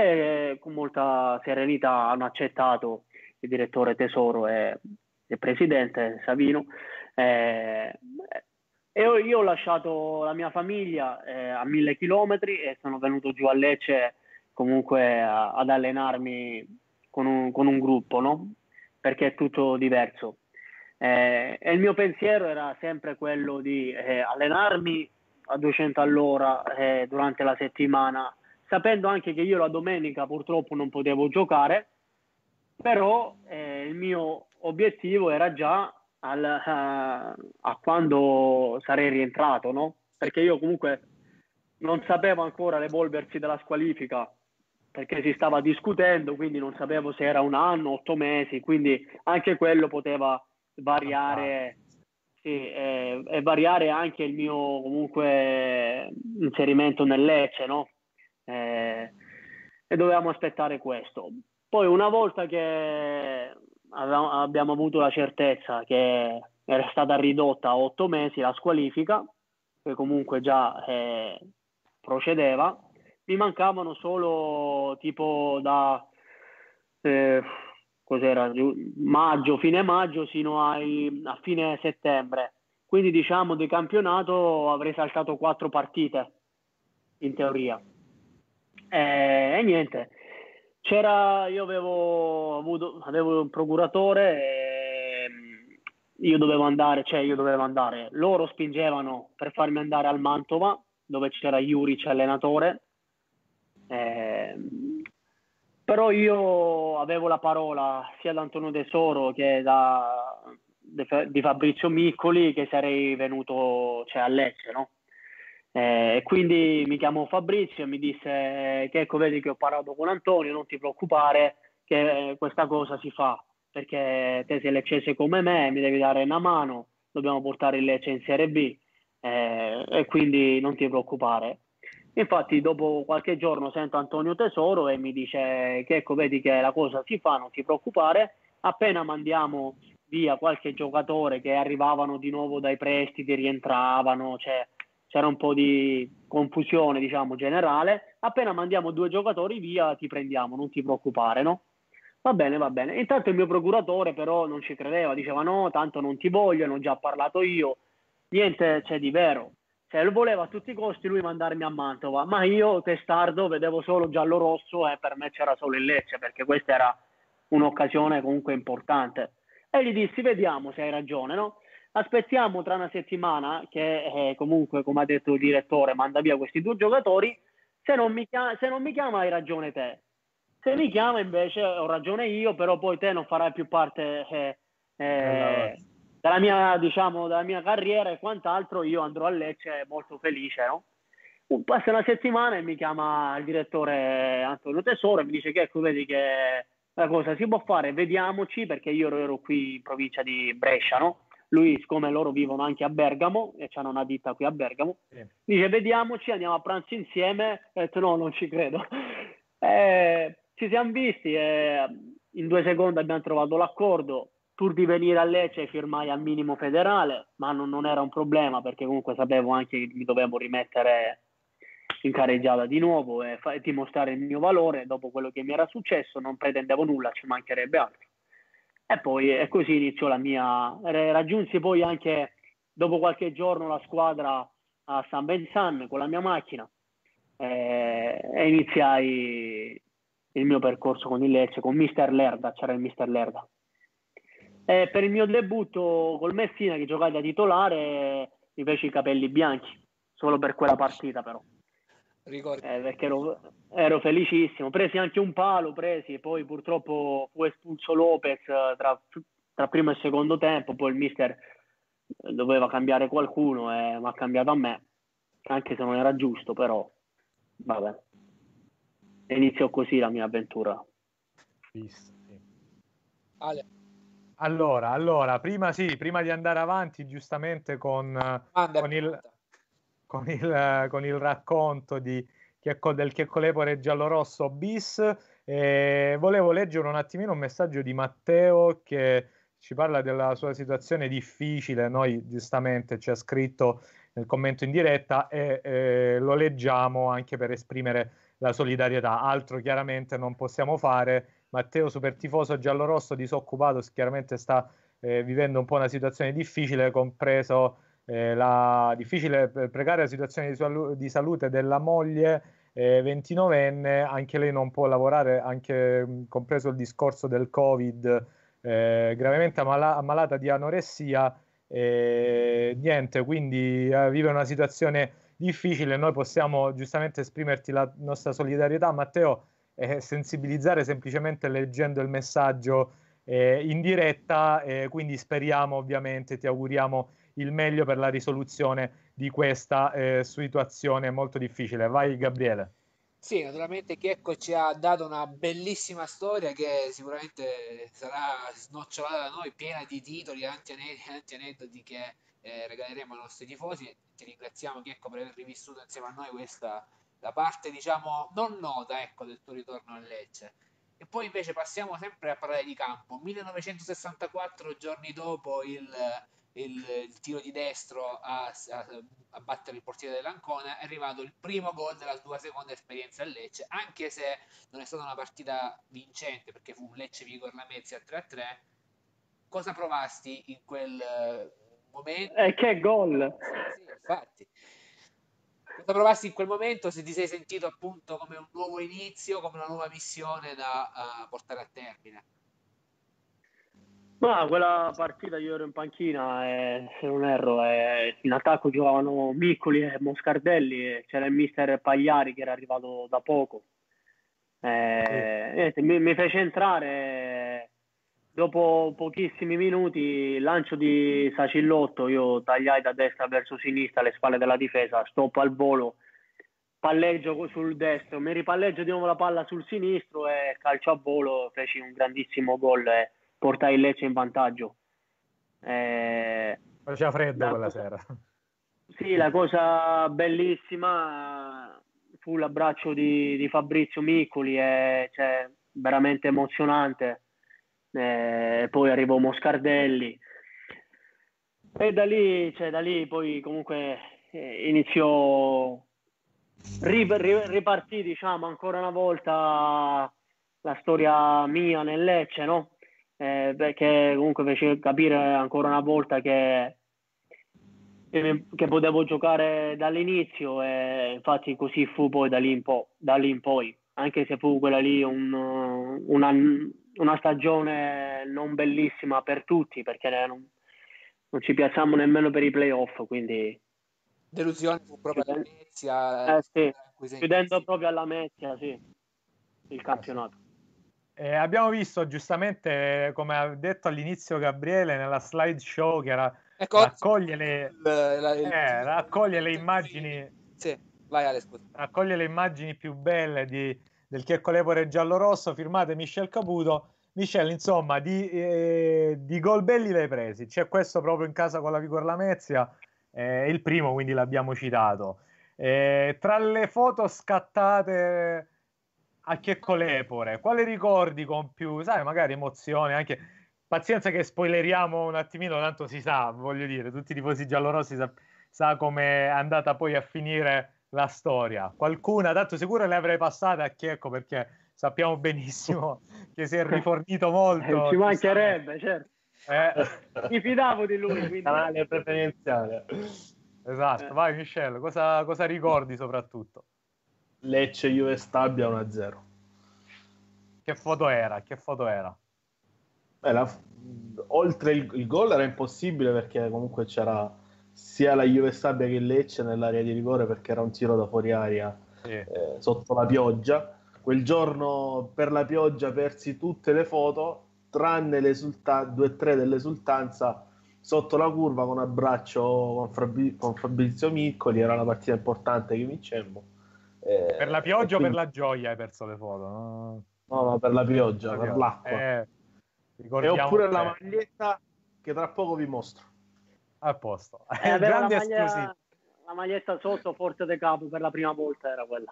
e con molta serenità hanno accettato il direttore Tesoro e il presidente Savino. Eh, e io, io ho lasciato la mia famiglia eh, a mille chilometri e sono venuto giù a Lecce comunque a, ad allenarmi con un, con un gruppo, no? Perché è tutto diverso. Eh, e il mio pensiero era sempre quello di eh, allenarmi a duecento all'ora eh, durante la settimana, sapendo anche che io la domenica purtroppo non potevo giocare, però eh, il mio obiettivo era già al, a, a quando sarei rientrato, no? Perché io comunque non sapevo ancora l'evolversi della squalifica, perché si stava discutendo, quindi non sapevo se era un anno, otto mesi, quindi anche quello poteva variare, sì, e, e variare anche il mio comunque inserimento nel Lecce, no? Eh, e dovevamo aspettare questo. Poi una volta che avevamo, abbiamo avuto la certezza che era stata ridotta a otto mesi la squalifica, che comunque già eh, procedeva, mi mancavano solo tipo da eh, cos'era, maggio, fine maggio sino ai, a fine settembre. Quindi diciamo di campionato avrei saltato quattro partite in teoria. E, e niente, c'era, io avevo avuto, avevo un procuratore e io dovevo andare, cioè io dovevo andare, loro spingevano per farmi andare al Mantova, dove c'era Juric allenatore, eh, però io avevo la parola sia da Antonio Tesoro che da, di Fabrizio Miccoli che sarei venuto, cioè, a Lecce, no? E eh, quindi mi chiamò Fabrizio e mi disse che ecco, vedi che ho parlato con Antonio, non ti preoccupare che questa cosa si fa, perché te sei leccese come me, mi devi dare una mano, dobbiamo portare il Lecce in Serie B eh, e quindi non ti preoccupare. Infatti dopo qualche giorno sento Antonio Tesoro e mi dice che ecco, vedi che la cosa si fa, non ti preoccupare, appena mandiamo via qualche giocatore che arrivavano di nuovo dai prestiti, rientravano, cioè c'era un po' di confusione, diciamo, generale, appena mandiamo due giocatori via ti prendiamo, non ti preoccupare, no? Va bene, va bene. Intanto il mio procuratore però non ci credeva, diceva no, tanto non ti voglio, ne ho già parlato io, niente c'è di vero. Cioè, lo voleva a tutti i costi lui mandarmi a Mantova, ma io, testardo, vedevo solo giallo-rosso e per me c'era solo il Lecce, perché questa era un'occasione comunque importante. E gli dissi, vediamo se hai ragione, no? Aspettiamo tra una settimana che eh, comunque, come ha detto il direttore, manda via questi due giocatori, se non mi chiama, se non mi chiama hai ragione te. Se mi chiama invece ho ragione io, però poi te non farai più parte eh, eh, della mia, diciamo, della mia carriera e quant'altro, io andrò a Lecce molto felice, no? Passa una settimana e mi chiama il direttore Antonio Tesoro e mi dice che ecco, vedi che la cosa si può fare, vediamoci, perché io ero qui in provincia di Brescia, no? lui, siccome loro vivono anche a Bergamo e hanno una ditta qui a Bergamo, sì. dice vediamoci, andiamo a pranzo insieme. Ho detto no, non ci credo. Eh, ci siamo visti e in due secondi abbiamo trovato l'accordo. Pur di venire a Lecce firmai al minimo federale, ma non, non era un problema perché comunque sapevo anche che mi dovevo rimettere in carreggiata di nuovo e, fa- e dimostrare il mio valore dopo quello che mi era successo. Non pretendevo nulla, ci mancherebbe altro. E poi e così iniziò la mia... Raggiunsi poi anche dopo qualche giorno la squadra a San Benzan con la mia macchina e, e iniziai il mio percorso con il Lecce, con mister Lerda, c'era il mister Lerda. E per il mio debutto col Messina, che giocai da titolare, mi feci i capelli bianchi, solo per quella partita però. Eh, perché ero, ero felicissimo. Presi anche un palo, presi, poi purtroppo fu espulso Lopez tra, tra primo e secondo tempo, poi il mister doveva cambiare qualcuno e mi ha cambiato a me, anche se non era giusto, però vabbè. E iniziò così la mia avventura. Visto, sì. Ale. Allora, allora, prima sì, prima di andare avanti, giustamente con, con, il, con, il, con il racconto di Checco, del Checcolepore giallorosso bis, eh, volevo leggere un attimino un messaggio di Matteo che ci parla della sua situazione difficile. Noi giustamente ci ha scritto nel commento in diretta e eh, lo leggiamo anche per esprimere la solidarietà. Altro chiaramente non possiamo fare. Matteo, super tifoso giallorosso disoccupato, chiaramente sta eh, vivendo un po' una situazione difficile, compreso eh, la difficile precaria situazione di, salu- di salute della moglie eh, ventinovenne. Anche lei non può lavorare, anche mh, compreso il discorso del Covid, eh, gravemente ammala- ammalata di anoressia. Eh, niente, quindi eh, vive una situazione difficile. Noi possiamo giustamente esprimerti la nostra solidarietà, Matteo, e sensibilizzare semplicemente leggendo il messaggio eh, in diretta, eh, quindi speriamo, ovviamente ti auguriamo il meglio per la risoluzione di questa eh, situazione molto difficile. Vai Gabriele. Sì, naturalmente Checco ci ha dato una bellissima storia che sicuramente sarà snocciolata da noi, piena di titoli, tanti aneddoti che eh, regaleremo ai nostri tifosi. Ti ringraziamo Checco per aver rivissuto insieme a noi questa, la parte diciamo non nota, ecco, del tuo ritorno a Lecce. E poi invece passiamo sempre a parlare di campo. millenovecentosessantaquattro, giorni dopo il, il, il tiro di destro a, a, a battere il portiere dell'Ancona, è arrivato il primo gol della tua seconda esperienza a Lecce, anche se non è stata una partita vincente perché fu un Lecce-Vigor Lamezia tre a tre. Cosa provasti in quel momento? E eh, che gol! Sì, infatti. Cosa provasti in quel momento, se ti sei sentito appunto come un nuovo inizio, come una nuova missione da uh, portare a termine? Ma quella partita io ero in panchina e se non erro e in attacco giocavano Miccoli e Moscardelli e c'era il mister Pagliari che era arrivato da poco. E, niente, mi, mi fece entrare dopo pochissimi minuti, lancio di Sacillotto, io tagliai da destra verso sinistra alle spalle della difesa, stop al volo, palleggio sul destro, mi ripalleggio di nuovo la palla sul sinistro e calcio a volo, feci un grandissimo gol e portai il Lecce in vantaggio. Eh, Faceva freddo quella cosa, sera. Sì, la cosa bellissima fu l'abbraccio di, di Fabrizio Miccoli, e, cioè, veramente emozionante. E poi arrivò Moscardelli e da lì, cioè, da lì poi comunque eh, iniziò ripartì, diciamo, ancora una volta la storia mia nel Lecce, no? Eh, perché comunque fece capire ancora una volta che, che, che potevo giocare dall'inizio e infatti così fu poi da lì in, po', da lì in poi, anche se fu quella lì un, una, una stagione non bellissima per tutti perché non, non ci piazzammo nemmeno per i playoff, quindi delusione fu proprio alla Lamezia, eh, sì. chiudendo proprio alla Lamezia, sì, il campionato. Eh, abbiamo visto giustamente, come ha detto all'inizio Gabriele, nella slideshow che era ecco, raccoglie le, il, la, il, eh, raccoglie le immagini, sì, vai Ale, scusa. raccoglie le immagini più belle di, del Checcolepore giallorosso, firmate Michel Caputo. Michele, insomma, di, eh, di gol belli l'hai presi. C'è questo proprio in casa con la Vigor Lamezia, eh, il primo, quindi l'abbiamo citato. Eh, tra le foto scattate a Checco Lepore, quale ricordi con più, sai, magari emozione, anche pazienza che spoileriamo un attimino, tanto si sa, voglio dire, tutti i tifosi giallorossi sa, sa come è andata poi a finire la storia. Qualcuna, tanto sicuro le avrei passate a Checco, perché sappiamo benissimo che si è rifornito molto. Ci mancherebbe, certo. Eh. Mi fidavo di lui. Quindi... Canale preferenziale. Esatto, eh. vai Michele, cosa, cosa ricordi soprattutto? Lecce Juve Stabia uno a zero. Che foto era? Che foto era? Beh, la, oltre il, il gol era impossibile, perché comunque c'era sia la Juve Stabia che il Lecce nell'area di rigore, perché era un tiro da fuori aria, sì. eh, sotto la pioggia. Quel giorno per la pioggia persi tutte le foto, tranne due o tre dell'esultanza sotto la curva con abbraccio con, Fabi, con Fabrizio Miccoli. Era una partita importante che vincemmo. Eh, per la pioggia quindi... o per la gioia hai perso le foto? No, no, no, per la pioggia, per, per pioggia. l'acqua. Eh, e oppure la maglietta che tra poco vi mostro. A posto. Eh, grande la, maglia, la maglietta sotto Forte de Capo per la prima volta era quella.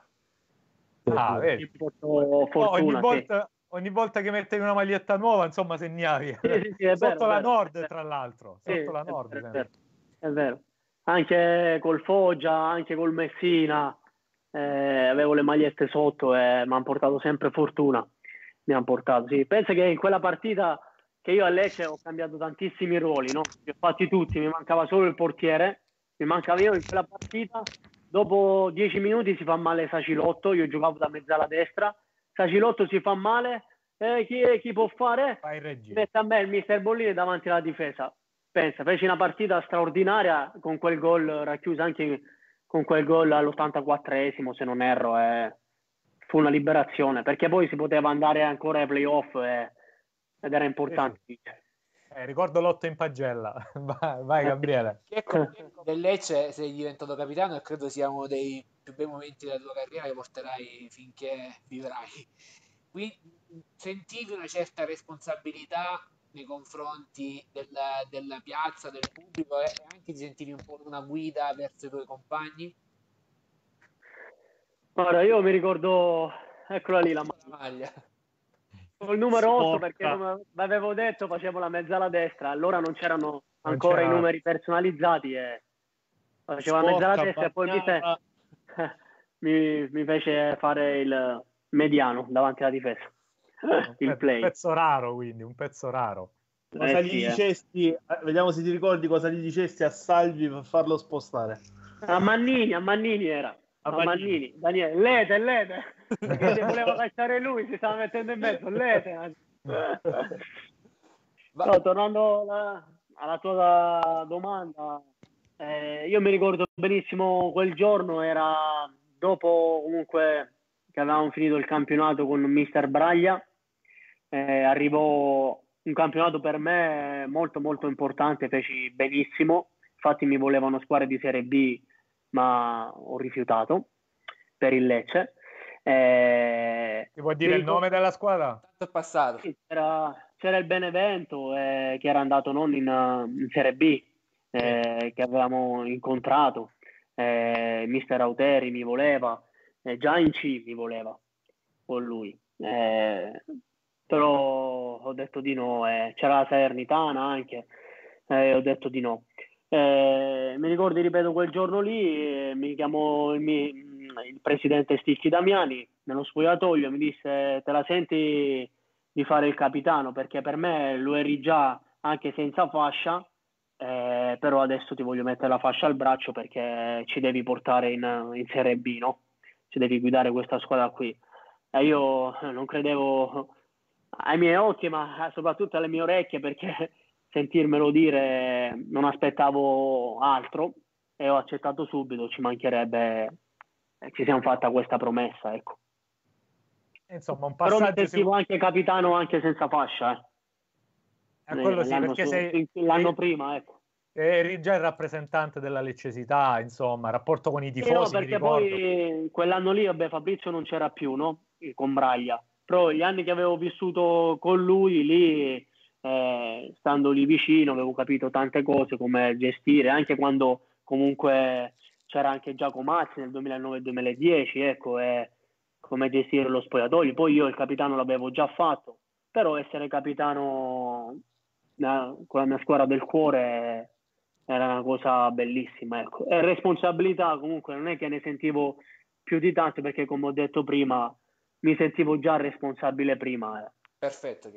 Ah, vedi. Oh, fortuna, ogni, volta, sì. ogni volta che mettevi una maglietta nuova, insomma, segnavi. Sì, sì, sì, è sotto vero, la vero, Nord, vero. tra l'altro. Sì, sotto la è Nord. Vero, è, vero. è vero. Anche col Foggia, anche col Messina, eh, avevo le magliette sotto e mi hanno portato sempre fortuna. Mi hanno portato, sì. Pensa che in quella partita che io a Lecce ho cambiato tantissimi ruoli, no? Li ho fatti tutti, mi mancava solo il portiere, mi mancava io in quella partita. Dopo dieci minuti si fa male Sacilotto, io giocavo da mezzala destra, Sacilotto si fa male, eh, chi, chi può fare? Mette a me il mister Bollini davanti alla difesa. Pensa, feci una partita straordinaria con quel gol racchiuso anche con quel gol all'ottantaquattresimo, se non erro, eh. Fu una liberazione, perché poi si poteva andare ancora ai playoff eh, ed era importante. Sì, sì. Eh, ricordo l'otto in pagella. vai, vai Gabriele. Checco del Lecce sei diventato capitano e credo sia uno dei più bei momenti della tua carriera che porterai finché vivrai. Quindi sentivi una certa responsabilità nei confronti della, della piazza, del pubblico, e anche ti sentivi un po' una guida verso i tuoi compagni? Guarda, io mi ricordo, eccola lì la maglia. Il numero otto, perché come avevo detto facevo la mezzala destra, allora non c'erano ancora non i numeri personalizzati e facevo la mezzala destra e poi mi, fe... mi, mi fece fare il mediano davanti alla difesa. Un, il pe- play. un pezzo raro, quindi un pezzo raro. Cosa eh, gli sì, dicesti? Eh. Vediamo se ti ricordi cosa gli dicesti a Salvi per farlo spostare. A Mannini, a Mannini era. A Mannini, Mannini. Daniele, Lete, Lete, perché voleva lasciare lui, si stava mettendo in mezzo, Lete. No, tornando alla, alla tua domanda, eh, io mi ricordo benissimo quel giorno, era dopo comunque che avevamo finito il campionato con mister Braglia, eh, arrivò un campionato per me molto molto importante, feci benissimo, infatti mi volevano squadre di Serie B, ma ho rifiutato per il Lecce. Eh, Ti puoi dire il ricordo... nome della squadra? Tanto è passato. C'era, c'era il Benevento eh, che era andato non in, in Serie B, eh, sì. che avevamo incontrato. Eh, mister Auteri mi voleva, eh, già in C mi voleva con lui. Eh, però ho detto di no. Eh, c'era la Salernitana anche, eh, ho detto di no. Eh, mi ricordo, ripeto, quel giorno lì eh, mi chiamò il, mio, il presidente Sticchi Damiani nello spogliatoio, mi disse: te la senti di fare il capitano? Perché per me lo eri già anche senza fascia, eh, però adesso ti voglio mettere la fascia al braccio perché ci devi portare in, in Serie B, no? Ci devi guidare questa squadra qui. E io non credevo ai miei occhi, ma soprattutto alle mie orecchie, perché sentirmelo dire non aspettavo altro e ho accettato subito, ci mancherebbe, ci siamo fatta questa promessa, ecco. Insomma, un passaggio. Però mi sentivo si... anche capitano anche senza fascia, eh. Eh, quello sì, l'anno, perché su... sei... l'anno prima, ecco. Eri già il rappresentante della leccesità, insomma, rapporto con i tifosi. Sì, no, perché poi quell'anno lì, vabbè, Fabrizio non c'era più, no? Con Braglia. però gli anni che avevo vissuto con lui lì, eh, stando lì vicino, avevo capito tante cose, come gestire, anche quando comunque c'era anche Giacomazzi nel duemilanove duemiladieci, ecco, e come gestire lo spogliatoio. Poi io il capitano l'avevo già fatto, però essere capitano eh, con la mia squadra del cuore era una cosa bellissima, ecco. E responsabilità comunque non è che ne sentivo più di tanto, perché come ho detto prima mi sentivo già responsabile prima. Eh. Perfetto.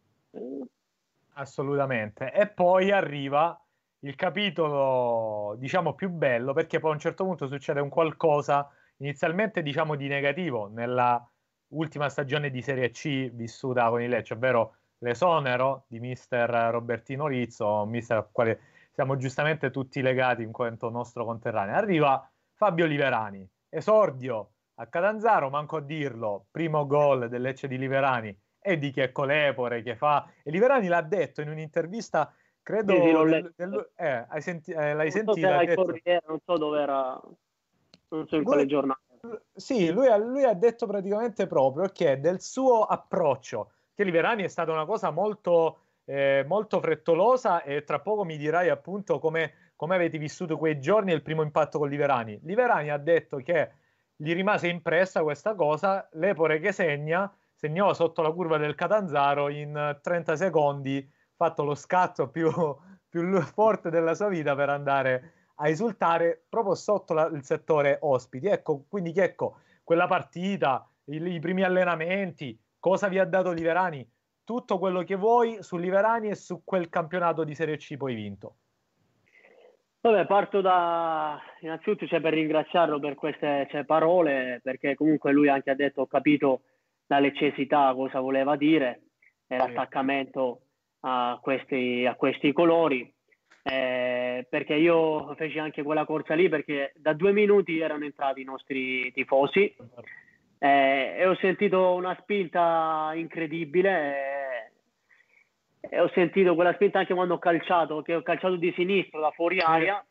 Assolutamente. E poi arriva il capitolo, diciamo, più bello, perché poi a un certo punto succede un qualcosa inizialmente, diciamo, di negativo nella ultima stagione di Serie C vissuta con il Lecce, ovvero l'esonero di mister Robertino Rizzo, mister al quale siamo giustamente tutti legati in quanto nostro conterraneo. Arriva Fabio Liverani, esordio a Catanzaro, manco a dirlo, primo gol del Lecce di Liverani e di Checco Lepore che fa, e Liverani l'ha detto in un'intervista, credo, sì, sì, l'ho del, letto. del, eh, hai senti, eh, l'hai Non so se sentita, era ha il detto, Corriere, non so dove era, non so in lui, quale giornata. sì, lui, lui ha detto praticamente proprio che del suo approccio, che Liverani è stata una cosa molto, eh, molto frettolosa, e tra poco mi dirai appunto come, come avete vissuto quei giorni e il primo impatto con Liverani. Liverani ha detto che gli rimase impressa questa cosa, Lepore che segna, segnò sotto la curva del Catanzaro in trenta secondi, fatto lo scatto più, più forte della sua vita per andare a esultare proprio sotto la, il settore ospiti. Ecco, quindi ecco, quella partita, il, i primi allenamenti, cosa vi ha dato Liverani? Tutto quello che vuoi su Liverani e su quel campionato di Serie C poi vinto. Vabbè, parto da innanzitutto cioè, per ringraziarlo per queste cioè, parole, perché comunque lui anche ha detto, ho capito la leccesità cosa voleva dire, e l'attaccamento a questi, a questi colori, eh, perché io feci anche quella corsa lì perché da due minuti erano entrati i nostri tifosi, eh, e ho sentito una spinta incredibile, eh, e ho sentito quella spinta anche quando ho calciato, che ho calciato di sinistro da fuori aria,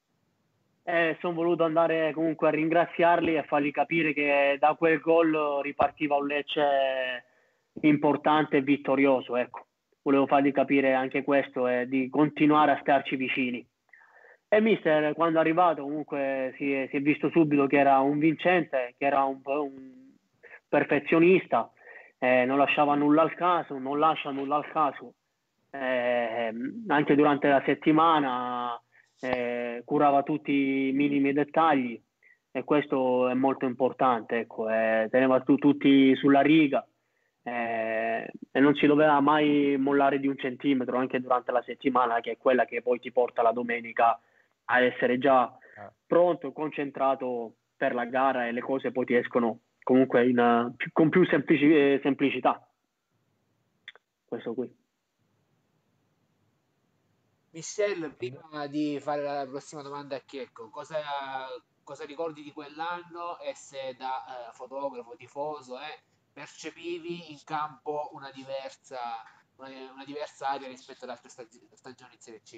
e sono voluto andare comunque a ringraziarli e fargli capire che da quel gol ripartiva un Lecce importante e vittorioso, ecco. Volevo fargli capire anche questo e di continuare a starci vicini. E mister, quando è arrivato, comunque si è, si è visto subito che era un vincente, che era un, un perfezionista, eh, non lasciava nulla al caso, non lascia nulla al caso. Eh, anche durante la settimana eh, curava tutti i minimi dettagli, e questo è molto importante, ecco, eh, teneva tu, tutti sulla riga, eh, e non si doveva mai mollare di un centimetro anche durante la settimana, che è quella che poi ti porta la domenica a essere già pronto, concentrato per la gara, e le cose poi ti escono comunque in, con più semplici, semplicità. Questo qui. Michel, prima di fare la prossima domanda a Checco, cosa, cosa ricordi di quell'anno, e se da eh, fotografo, tifoso, eh, percepivi in campo una diversa, una, una diversa aria rispetto ad altre stag- stagioni in Serie C?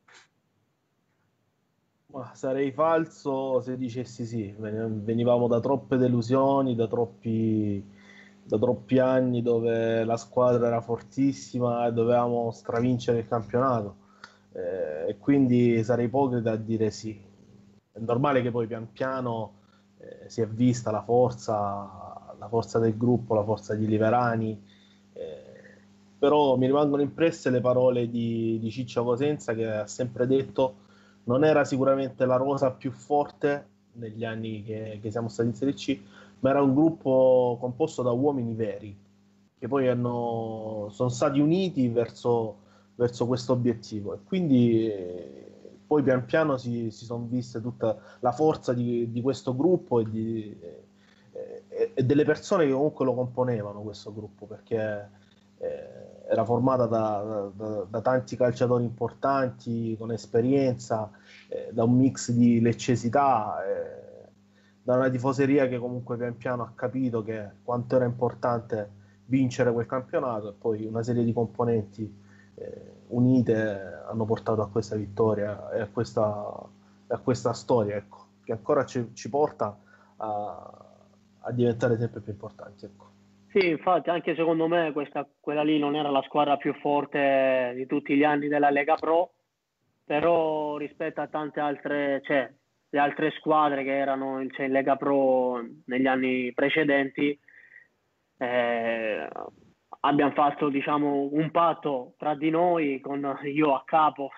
Ma sarei falso se dicessi sì. Venivamo da troppe delusioni, da troppi, da troppi anni dove la squadra era fortissima e dovevamo stravincere il campionato. Eh, e quindi sarei ipocrita a dire sì. È normale che poi pian piano eh, si è vista la forza, la forza del gruppo, la forza di Liverani. Eh, però mi rimangono impresse le parole di, di Ciccio Cosenza, che ha sempre detto non era sicuramente la rosa più forte negli anni che, che siamo stati in Serie C, ma era un gruppo composto da uomini veri, che poi hanno, sono stati uniti verso, verso questo obiettivo. E quindi eh, poi pian piano si, si sono viste tutta la forza di, di questo gruppo e, di, eh, e delle persone che comunque lo componevano, questo gruppo, perché eh, era formata da, da, da tanti calciatori importanti con esperienza, eh, da un mix di leccesità, eh, da una tifoseria che comunque pian piano ha capito che quanto era importante vincere quel campionato, e poi una serie di componenti eh, unite hanno portato a questa vittoria e a questa, a questa storia, ecco, che ancora ci, ci porta a, a diventare sempre più importanti, ecco. Sì, infatti anche secondo me questa, quella lì non era la squadra più forte di tutti gli anni della Lega Pro, però rispetto a tante altre, cioè le altre squadre che erano in, cioè, in Lega Pro negli anni precedenti, eh, abbiamo fatto diciamo un patto tra di noi, con io a capo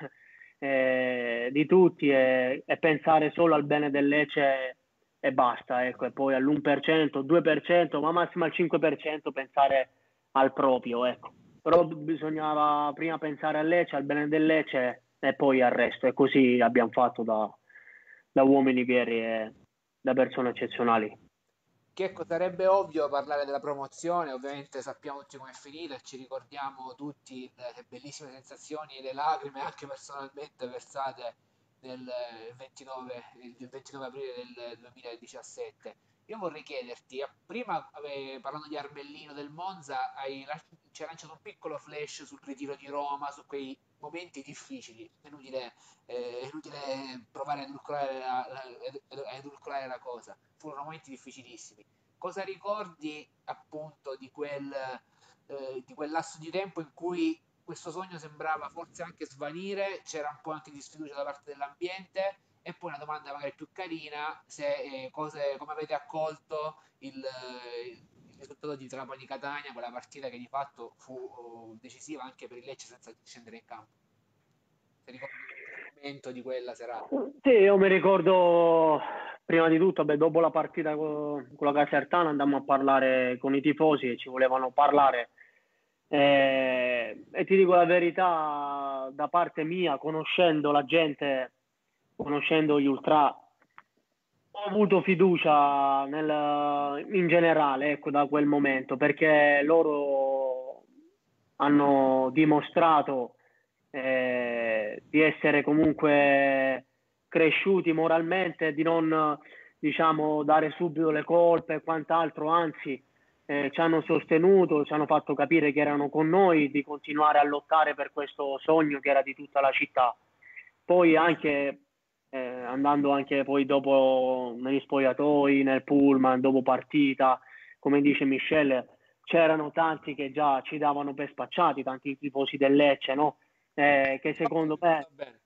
eh, di tutti, e, e pensare solo al bene del Lecce e basta, ecco, e poi all'uno per cento, due per cento, ma massimo al cinque per cento pensare al proprio, ecco. Però bisognava prima pensare al Lecce, al bene del Lecce e poi al resto, e così abbiamo fatto da, da uomini veri e da persone eccezionali. Che ecco, sarebbe ovvio parlare della promozione, ovviamente sappiamo tutti com'è finita e ci ricordiamo tutti le bellissime sensazioni e le lacrime anche personalmente versate nel ventinove, il ventinove aprile del duemiladiciassette. Io vorrei chiederti, prima eh, parlando di Armellino del Monza, hai, ci hai lanciato un piccolo flash sul ritiro di Roma, su quei momenti difficili, è inutile, eh, è inutile provare a edulcorare la, la, a edulcorare la cosa, furono momenti difficilissimi. Cosa ricordi appunto di quel, eh, di quel lasso di tempo in cui questo sogno sembrava forse anche svanire, c'era un po' anche di sfiducia da parte dell'ambiente? E poi una domanda magari più carina, se eh, cose, come avete accolto il, il, il risultato di Trapani-Catania, quella partita che di fatto fu oh, decisiva anche per il Lecce senza scendere in campo. Se ricordi un momento di quella serata. Sì, io mi ricordo prima di tutto, beh, dopo la partita con, con la Casertana andammo a parlare con i tifosi e ci volevano parlare. Eh, e ti dico la verità, da parte mia, conoscendo la gente, conoscendo gli ultra, ho avuto fiducia nel, in generale, ecco, da quel momento, perché loro hanno dimostrato eh, di essere comunque cresciuti moralmente, di non, diciamo, dare subito le colpe e quant'altro, anzi eh, ci hanno sostenuto, ci hanno fatto capire che erano con noi, di continuare a lottare per questo sogno che era di tutta la città. Poi anche eh, andando anche poi dopo negli spogliatoi, nel pullman, dopo partita, come dice Michele, c'erano tanti che già ci davano per spacciati, tanti tifosi del Lecce, no? Eh, che secondo me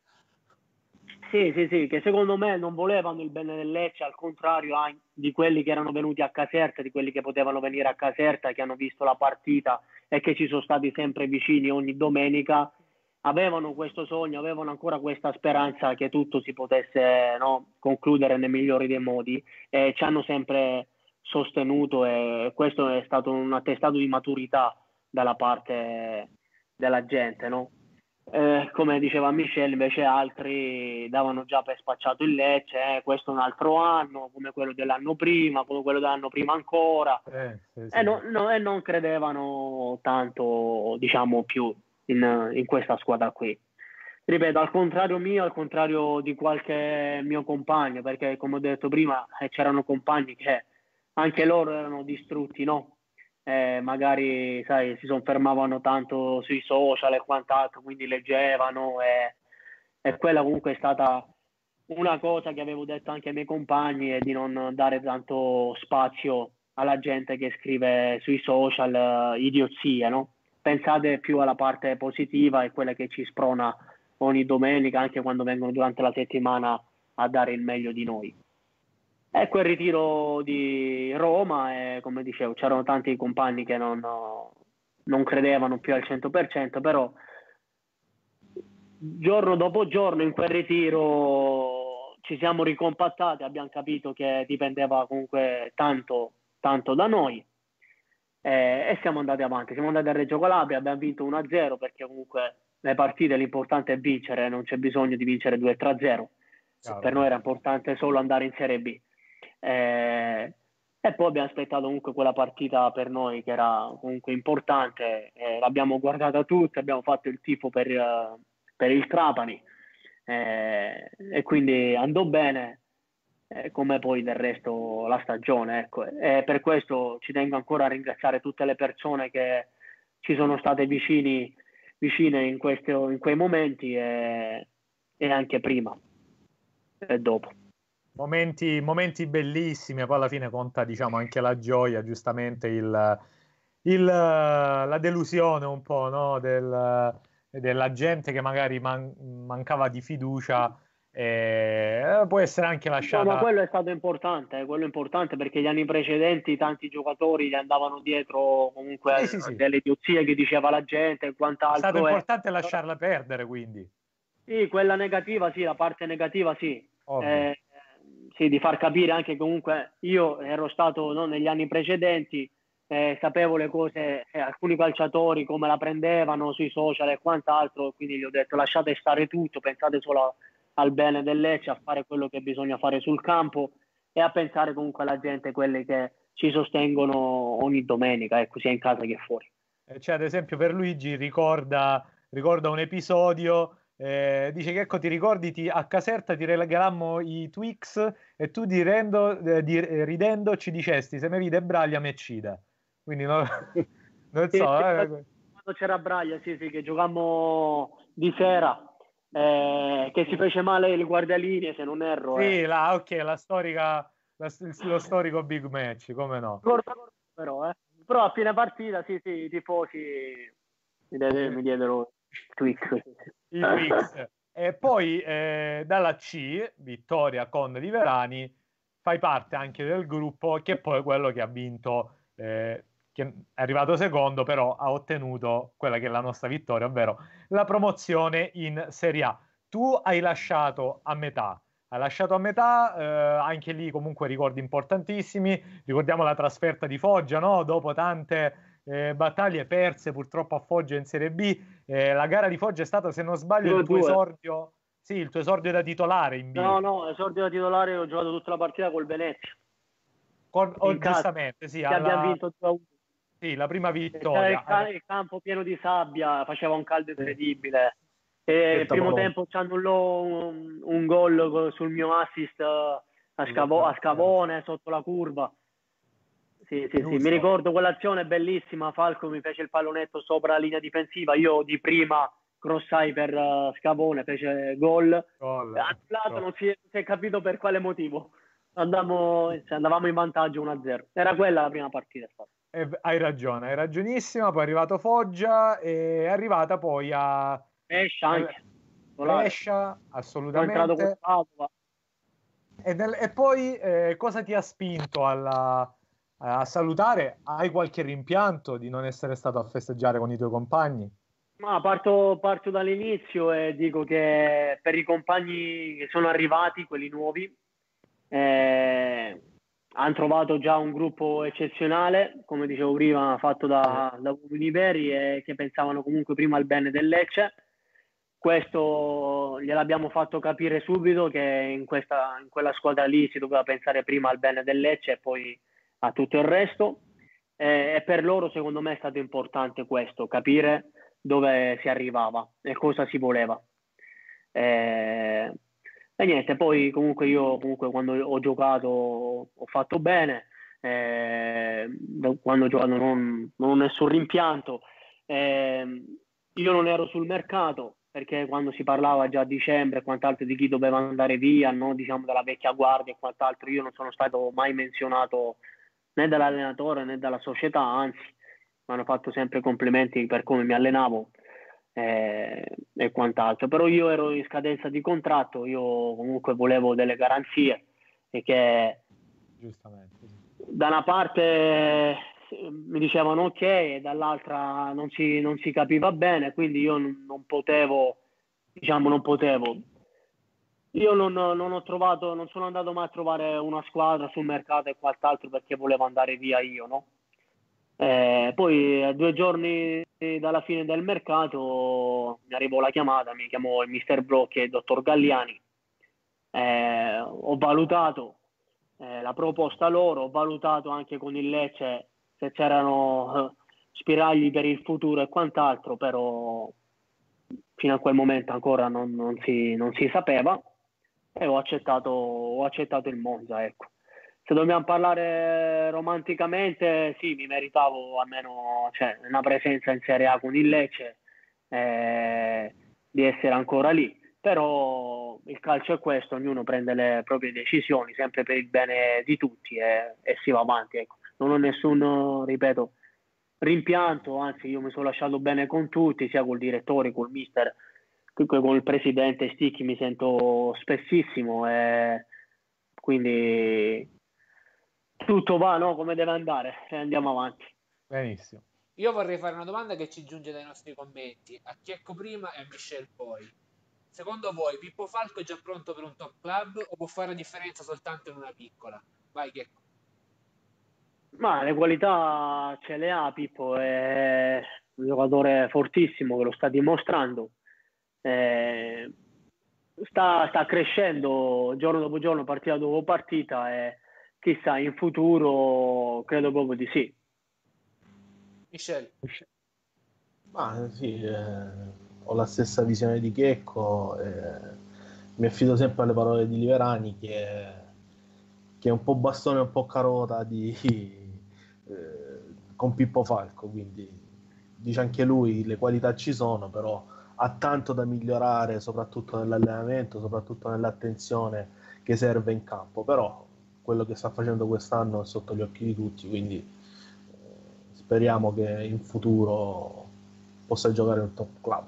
sì, sì, sì, che secondo me non volevano il bene del Lecce, al contrario di quelli che erano venuti a Caserta, di quelli che potevano venire a Caserta, che hanno visto la partita e che ci sono stati sempre vicini ogni domenica, avevano questo sogno, avevano ancora questa speranza che tutto si potesse, no, concludere nel migliore dei modi, e ci hanno sempre sostenuto, e questo è stato un attestato di maturità dalla parte della gente, no? Eh, come diceva Michele, invece altri davano già per spacciato il Lecce, eh, questo è un altro anno, come quello dell'anno prima, come quello dell'anno prima ancora, Eh, sì, sì. E, no, no, e non credevano tanto, diciamo, più in, in questa squadra qui. Ripeto, al contrario mio, al contrario di qualche mio compagno, perché come ho detto prima, eh, c'erano compagni che anche loro erano distrutti, no? Eh, magari, sai, si soffermavano tanto sui social e quant'altro, quindi leggevano, e, e quella comunque è stata una cosa che avevo detto anche ai miei compagni, è di non dare tanto spazio alla gente che scrive sui social uh, idiozie, no? Pensate più alla parte positiva e quella che ci sprona ogni domenica, anche quando vengono durante la settimana a dare il meglio di noi. E quel ritiro di Roma, e come dicevo, c'erano tanti compagni che non, non credevano più al cento per cento, però giorno dopo giorno in quel ritiro ci siamo ricompattati, abbiamo capito che dipendeva comunque tanto, tanto da noi, eh, e siamo andati avanti. Siamo andati a Reggio Calabria, abbiamo vinto uno a zero, perché comunque le partite l'importante è vincere, non c'è bisogno di vincere due tre a zero. Chiaro. Per noi era importante solo andare in Serie B. Eh, e poi abbiamo aspettato comunque quella partita per noi che era comunque importante, eh, l'abbiamo guardata tutta, abbiamo fatto il tifo per, uh, per il Trapani, eh, e quindi andò bene, eh, come poi del resto la stagione, ecco. E per questo ci tengo ancora a ringraziare tutte le persone che ci sono state vicini, vicine in, questo, in quei momenti, e, e anche prima e dopo. Momenti, momenti bellissimi, e poi alla fine conta, diciamo, anche la gioia, giustamente il, il, la delusione un po', no? Del, della gente che magari man- mancava di fiducia, e può essere anche No, ma lasciata. quello è stato importante, eh, quello è importante perché gli anni precedenti tanti giocatori gli andavano dietro comunque Sì, sì, sì. delle idiozie che diceva la gente e È quant'altro. stato è. importante lasciarla perdere, quindi. Sì, quella negativa, sì, la parte negativa, sì. Ovvio. Eh, sì, di far capire anche comunque io ero stato no, negli anni precedenti, eh, sapevo le cose, eh, alcuni calciatori come la prendevano sui social e quant'altro, quindi gli ho detto lasciate stare tutto, pensate solo al bene del Lecce, a fare quello che bisogna fare sul campo e a pensare comunque alla gente, quelli che ci sostengono ogni domenica, ecco, sia in casa che fuori. Eh, Cioè, ad esempio, per Luigi ricorda, ricorda un episodio. Eh, dice che ecco, ti ricordi, ti- a Caserta ti regalammo i Twix e tu di rendo- eh, di- eh, ridendo ci dicesti se mi vide Braglia mi uccida. Quindi no- non Sì, so. sì, eh. quando c'era Braglia, sì, sì, che giocammo di sera, eh, che si fece male il guardalinee, se non erro. Eh. Sì, la, ok, la storica, la- lo storico big match, come no? Ricordo però, eh. Però a fine partita, sì, sì, i tifosi mi, diede- mi diedero Twix. I Twix. E poi eh, dalla C, vittoria con Liverani, fai parte anche del gruppo che poi è quello che ha vinto, eh, che è arrivato secondo, però ha ottenuto quella che è la nostra vittoria, ovvero la promozione in Serie A. Tu hai lasciato a metà. Hai lasciato a metà, eh, anche lì comunque ricordi importantissimi. Ricordiamo la trasferta di Foggia, no? Dopo tante eh, battaglie perse purtroppo a Foggia in Serie B. Eh, la gara di Foggia è stata, se non sbaglio, il tuo due a due. esordio, sì, il tuo esordio da titolare in B. No, no, esordio da titolare, ho giocato tutta la partita col Venezia. Con, oh, In casa, giustamente, sì, che abbiamo alla, vinto due a uno. sì, la prima C'era il, vittoria. ca- Eh, il campo pieno di sabbia, faceva un caldo sì, incredibile. E il primo Spettacolo. tempo ci annullò un, un gol co- sul mio assist eh, a, Scavo- a Scavone sotto la curva. Sì, sì, sì, mi giusto. ricordo quell'azione bellissima. Falco mi fece il pallonetto sopra la linea difensiva. Io di prima crossai per uh, Scavone, fece gol. Gol. Annullato, non si, non si è capito per quale motivo. Andavamo, cioè, andavamo in vantaggio uno a zero. Era quella la prima partita. Stata. Eh, hai ragione, hai ragionissima. Poi è arrivato Foggia e è arrivata poi a Esce anche. Brescia, Sono entrato con assolutamente. Padova. E, nel- e poi eh, cosa ti ha spinto alla- a salutare? Hai qualche rimpianto di non essere stato a festeggiare con i tuoi compagni? Ma parto, parto dall'inizio e dico che per i compagni che sono arrivati, quelli nuovi, eh, hanno trovato già un gruppo eccezionale, come dicevo prima, fatto da, da uomini veri e che pensavano comunque prima al bene del Lecce. Questo gliel'abbiamo fatto capire subito che in, questa, in quella squadra lì si doveva pensare prima al bene del Lecce e poi a tutto il resto. E, e per loro, secondo me, è stato importante questo, capire dove si arrivava e cosa si voleva. E, e niente, poi comunque io comunque quando ho giocato ho fatto bene, eh, quando ho giocato non, non ho nessun rimpianto. Eh, io non ero sul mercato perché quando si parlava già a dicembre e quant'altro di chi doveva andare via, no? Diciamo dalla vecchia guardia e quant'altro, io non sono stato mai menzionato né dall'allenatore né dalla società, anzi mi hanno fatto sempre complimenti per come mi allenavo eh, e quant'altro, però io ero in scadenza di contratto, io comunque volevo delle garanzie e che Giustamente. da una parte mi dicevano ok e dall'altra non si, non si capiva bene, quindi io non, non potevo, diciamo non potevo. Io non, non ho trovato, non sono andato mai a trovare una squadra sul mercato e quant'altro perché volevo andare via io, no? Eh, poi a due giorni dalla fine del mercato mi arrivò la chiamata, mi chiamò il mister Brocchi e il dottor Galliani. Eh, ho valutato eh, la proposta loro, ho valutato anche con il Lecce se c'erano eh, spiragli per il futuro e quant'altro, però fino a quel momento ancora non, non, si, non si sapeva e ho accettato, ho accettato il Monza, ecco. Se dobbiamo parlare romanticamente, sì, mi meritavo almeno cioè, una presenza in Serie A con il Lecce, eh, di essere ancora lì. Però il calcio è questo, ognuno prende le proprie decisioni, sempre per il bene di tutti e, e si va avanti. Ecco. Non ho nessun, ripeto, rimpianto, anzi io mi sono lasciato bene con tutti, sia col direttore, col mister, che con il presidente Sticchi mi sento spessissimo e quindi tutto va, no, come deve andare e andiamo avanti. Benissimo. Io vorrei fare una domanda che ci giunge dai nostri commenti, a Checco prima e a Michel poi. Secondo voi Pippo Falco è già pronto per un top club o può fare la differenza soltanto in una piccola? Vai Checco. Ma le qualità ce le ha Pippo, è un giocatore fortissimo che lo sta dimostrando, eh, sta, sta crescendo giorno dopo giorno, partita dopo partita e chissà, in futuro credo proprio di sì. Michel. Ma sì, eh, ho la stessa visione di Checco, eh, mi affido sempre alle parole di Liverani che, che è un po' bastone e un po' carota di, eh, con Pippo Falco, quindi dice anche lui le qualità ci sono, però ha tanto da migliorare soprattutto nell'allenamento, soprattutto nell'attenzione che serve in campo, però quello che sta facendo quest'anno è sotto gli occhi di tutti, quindi eh, speriamo che in futuro possa giocare in un top club.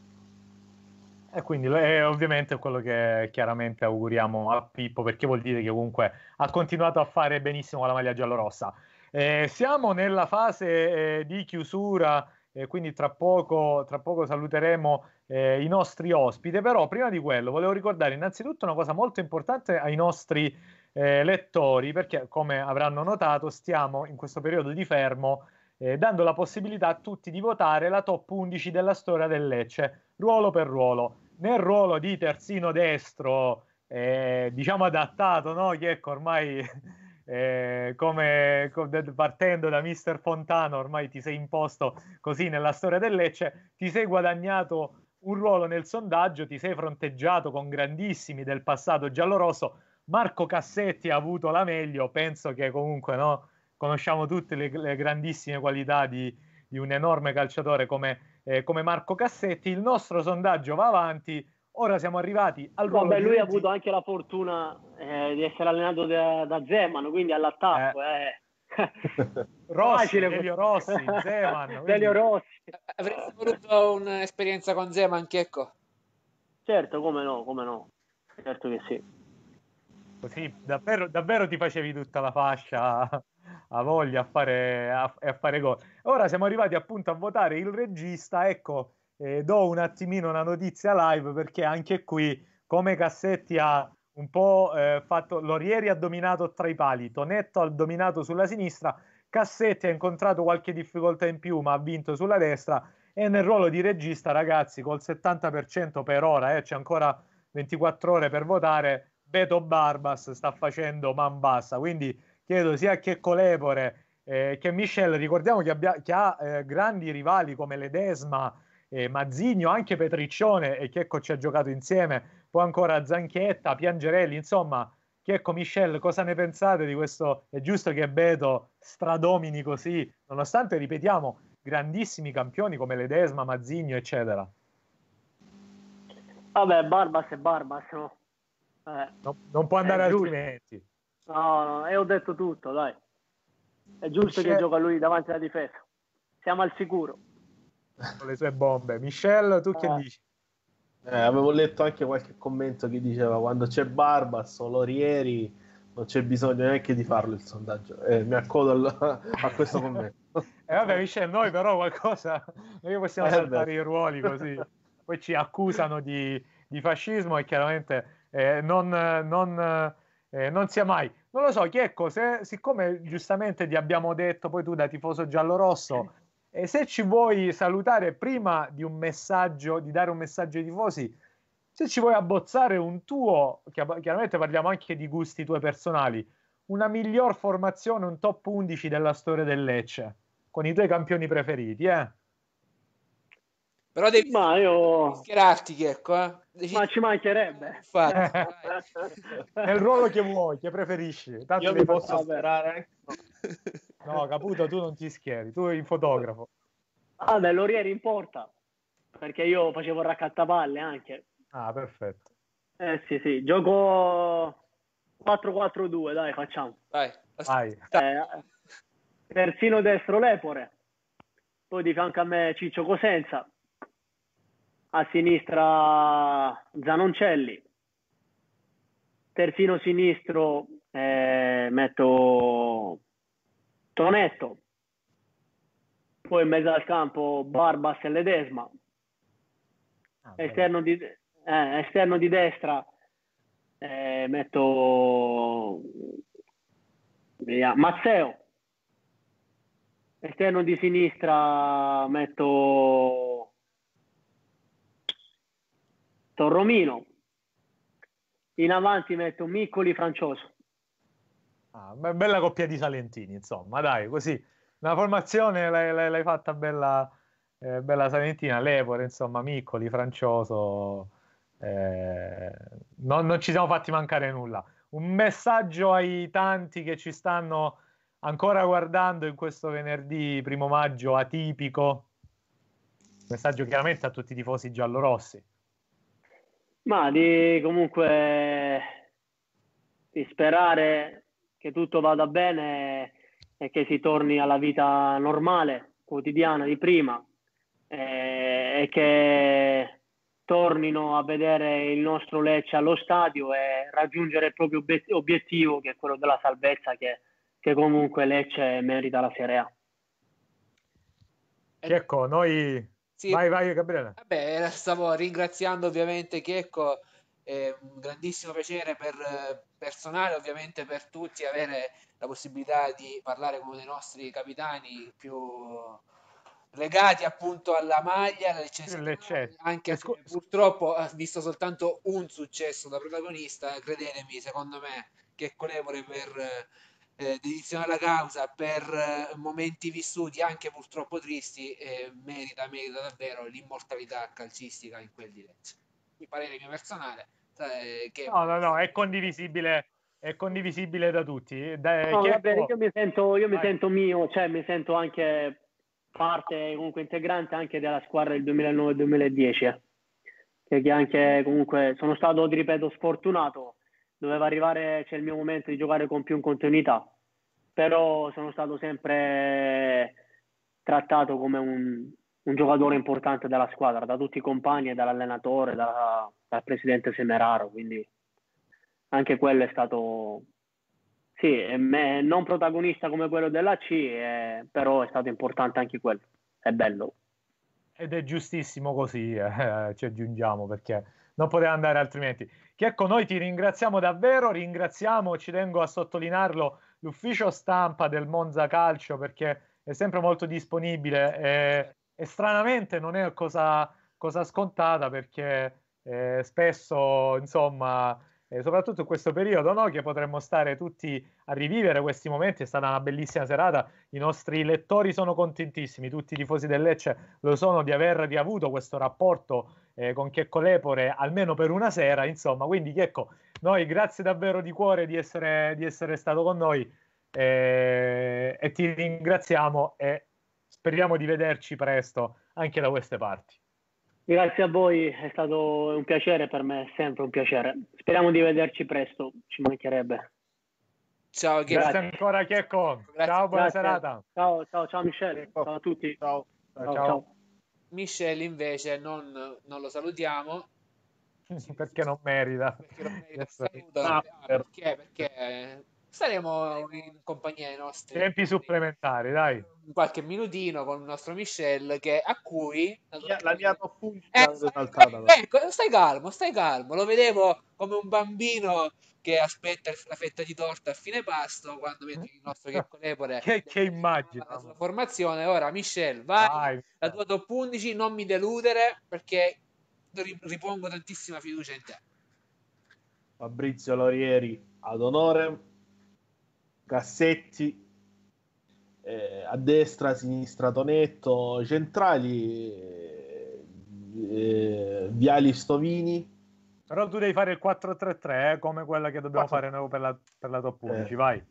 E quindi è ovviamente quello che chiaramente auguriamo a Pippo, perché vuol dire che comunque ha continuato a fare benissimo con la maglia giallorossa. Eh, siamo nella fase eh, di chiusura, eh, quindi tra poco, tra poco saluteremo eh, i nostri ospiti, però prima di quello volevo ricordare innanzitutto una cosa molto importante ai nostri eh, lettori, perché come avranno notato stiamo in questo periodo di fermo eh, dando la possibilità a tutti di votare la top undici della storia del Lecce, ruolo per ruolo. Nel ruolo di terzino destro, eh, diciamo adattato, no? Che ecco, ormai eh, come, partendo da mister Fontana, ormai ti sei imposto così nella storia del Lecce, ti sei guadagnato un ruolo nel sondaggio, ti sei fronteggiato con grandissimi del passato giallorosso. Marco Cassetti ha avuto la meglio, penso che comunque no, conosciamo tutte le, le grandissime qualità di, di un enorme calciatore come Eh, come Marco Cassetti. Il nostro sondaggio va avanti, ora siamo arrivati al ruolo Vabbè, di lui regi... ha avuto anche la fortuna eh, di essere allenato da, da Zeman, quindi all'attacco eh. Eh. Rossi, Delio Rossi, Zeman, quindi... Delio Rossi. Avresti voluto un'esperienza con Zeman, Checco? Certo, come no, come no, certo che sì. Così davvero, davvero ti facevi tutta la fascia a voglia a fare, a, a fare gol. Ora siamo arrivati appunto a votare il regista. Ecco, eh, do un attimino una notizia live, perché anche qui, come Cassetti ha un po' eh, fatto, Lorieri ha dominato tra i pali, Tonetto ha dominato sulla sinistra, Cassetti ha incontrato qualche difficoltà in più ma ha vinto sulla destra, e nel ruolo di regista, ragazzi, col settanta per cento per ora, eh, c'è ancora ventiquattro ore per votare, Beto Barbas sta facendo man bassa, quindi chiedo sia a Checco Lepore eh, che Michel, ricordiamo che, abbia, che ha eh, grandi rivali come Ledesma, eh, Mazzigno, anche Petriccione, e Checco ci ha giocato insieme, poi ancora Zanchietta, Piangerelli, insomma, Checco, Michel, cosa ne pensate di questo? È giusto che Beto stradomini così, nonostante, ripetiamo, grandissimi campioni come Ledesma, Mazzigno, eccetera? Vabbè, Barbas è Barbas, no? Eh, no non può andare altrimenti. No, no, e ho detto tutto, dai. È giusto Michel... che gioca lui davanti alla difesa. Siamo al sicuro. Con le sue bombe. Michel, tu eh. che dici? Eh, avevo letto anche qualche commento che diceva quando c'è Barbas o Lorieri non c'è bisogno neanche di farlo il sondaggio. Eh, mi accodo al, a questo commento. E eh, vabbè, Michel, noi però qualcosa, noi possiamo eh saltare beh. i ruoli così. Poi ci accusano di, di fascismo e chiaramente eh, non, non, eh, non sia mai. Non lo so, Checco, se, siccome giustamente ti abbiamo detto, poi tu da tifoso giallorosso, e se ci vuoi salutare prima di un messaggio, di dare un messaggio ai tifosi, se ci vuoi abbozzare un tuo, chiaramente parliamo anche di gusti tuoi personali, una miglior formazione, un top undici della storia del Lecce, con i tuoi campioni preferiti, eh? Però devi, ma io... schierarti, Checco, eh? Decidi... Ma ci mancherebbe. Infatti, nel ruolo che vuoi, che preferisci. Tanto io mi posso schierare. No, Caputo, tu non ti schieri, tu sei il fotografo. Ah, beh, Lorieri in porta, perché io facevo il raccattapalle anche. Ah, perfetto. Eh sì, sì, gioco quattro quattro due, dai, facciamo. Vai. Vai. Eh, terzino destro Lepore. poi di fianco a me Ciccio Cosenza, a sinistra Zanoncelli, terzino sinistro eh, metto Tonetto, poi in mezzo al campo Barbas e Ledesma, Ah, esterno, di, eh, esterno di destra eh, metto via, Mazzeo, esterno di sinistra metto Torromino, in avanti metto Miccoli Francioso. Ah, be- bella coppia di Salentini, insomma, dai, così una formazione l'hai, l'hai- l'hai fatta bella, eh, bella Salentina, Lepore, insomma, Miccoli, Francioso, eh, non, non ci siamo fatti mancare nulla. Un messaggio ai tanti che ci stanno ancora guardando in questo venerdì primo maggio atipico, messaggio chiaramente a tutti i tifosi giallorossi. Ma di comunque di sperare che tutto vada bene e che si torni alla vita normale, quotidiana di prima, eh, e che tornino a vedere il nostro Lecce allo stadio e raggiungere il proprio obiet- obiettivo, che è quello della salvezza, che, che comunque Lecce merita la Serie A. Checco, noi... Sì, Vai, vai, Gabriele. vabbè, stavo ringraziando ovviamente Checco, è un grandissimo piacere per eh, personale, ovviamente per tutti, avere la possibilità di parlare con uno dei nostri capitani più legati appunto alla maglia, alla Più licenza, Lecce. anche E se scu- purtroppo ha visto soltanto un successo da protagonista. Credetemi, secondo me Checco Lepore per eh, dedizione alla causa, per eh, momenti vissuti anche purtroppo tristi, eh, merita, merita davvero l'immortalità calcistica in quel di Lecce. Mi parere mio personale, eh, che No, no, no, è condivisibile, è condivisibile da tutti. Da, No, Gabriele, Checco, io mi sento, io mi vai. sento mio, cioè mi sento anche parte comunque integrante anche della squadra del duemilanove duemiladieci, eh. Perché anche comunque sono stato, ti ripeto, sfortunato, doveva arrivare, c'è il mio momento di giocare con più continuità, però sono stato sempre trattato come un, un giocatore importante della squadra, da tutti i compagni e dall'allenatore, da- dal presidente Semeraro, quindi anche quello è stato, sì, è me- non protagonista come quello della C, eh, però è stato importante anche quello, è bello. Ed è giustissimo così, eh, ci aggiungiamo perché non poteva andare altrimenti. Checco, noi ti ringraziamo davvero, ringraziamo, ci tengo a sottolinearlo, l'ufficio stampa del Monza Calcio perché è sempre molto disponibile e, e stranamente non è cosa, cosa scontata perché eh, spesso, insomma, eh, soprattutto in questo periodo, no, che potremmo stare tutti a rivivere questi momenti, è stata una bellissima serata, i nostri lettori sono contentissimi, tutti i tifosi del Lecce lo sono di aver riavuto questo rapporto eh, con Checco Lepore almeno per una sera, insomma, quindi Checco, noi grazie davvero di cuore di essere, di essere stato con noi eh, e ti ringraziamo e speriamo di vederci presto anche da queste parti. Grazie a voi, è stato un piacere per me, è sempre un piacere. Speriamo di vederci presto, ci mancherebbe. ciao, Grazie Grazie. ancora Checco, Grazie. ciao, buona Grazie. serata. Ciao, ciao, ciao Michele, ciao a tutti. Ciao. Ciao, Ciao, ciao. ciao. Michel invece non, non lo salutiamo Perché non merita. perché non merita il Adesso- saluto. Ah, Ah, perché? Perché saremo in compagnia dei nostri Tempi supplementari, dai. in qualche minutino con il nostro Michel, che, a cui la mia top undici eh, l'avete saltata. però. ecco, stai calmo, stai calmo. Lo vedevo come un bambino che aspetta la fetta di torta a fine pasto quando vede il nostro Checco Lepore Che, che immagine. la sua formazione. Ora, Michel, vai, Vai. la tua top undici, non mi deludere perché ri- ripongo tantissima fiducia in te. Fabrizio Lorieri ad onore, Cassetti eh, a destra, a sinistra Tonetto, centrali eh, eh, Viali Stovini. Però tu devi fare il quattro tre tre, eh, come quella che dobbiamo quattro fare noi per la, per la top undici, Eh. vai.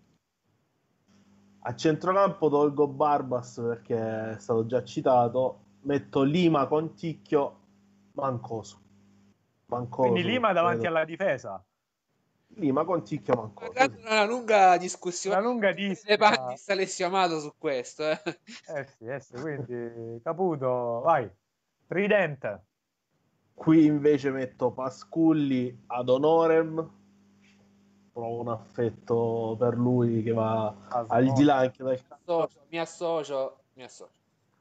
A centrocampo tolgo Barbas perché è stato già citato, metto Lima con Ticchio, Mancoso. Mancoso Quindi Lima davanti credo. alla difesa. Lì, ma conticchiamo ancora. Una lunga discussione. Una lunga discussione. Sta Alessio Amato su questo. Eh. Eh sì, eh sì, quindi Caputo, vai. Tridente. Qui invece metto Pasculli ad honorem. Provo un affetto per lui che va Ah, al di là anche dal associo, mi associo, mi associo.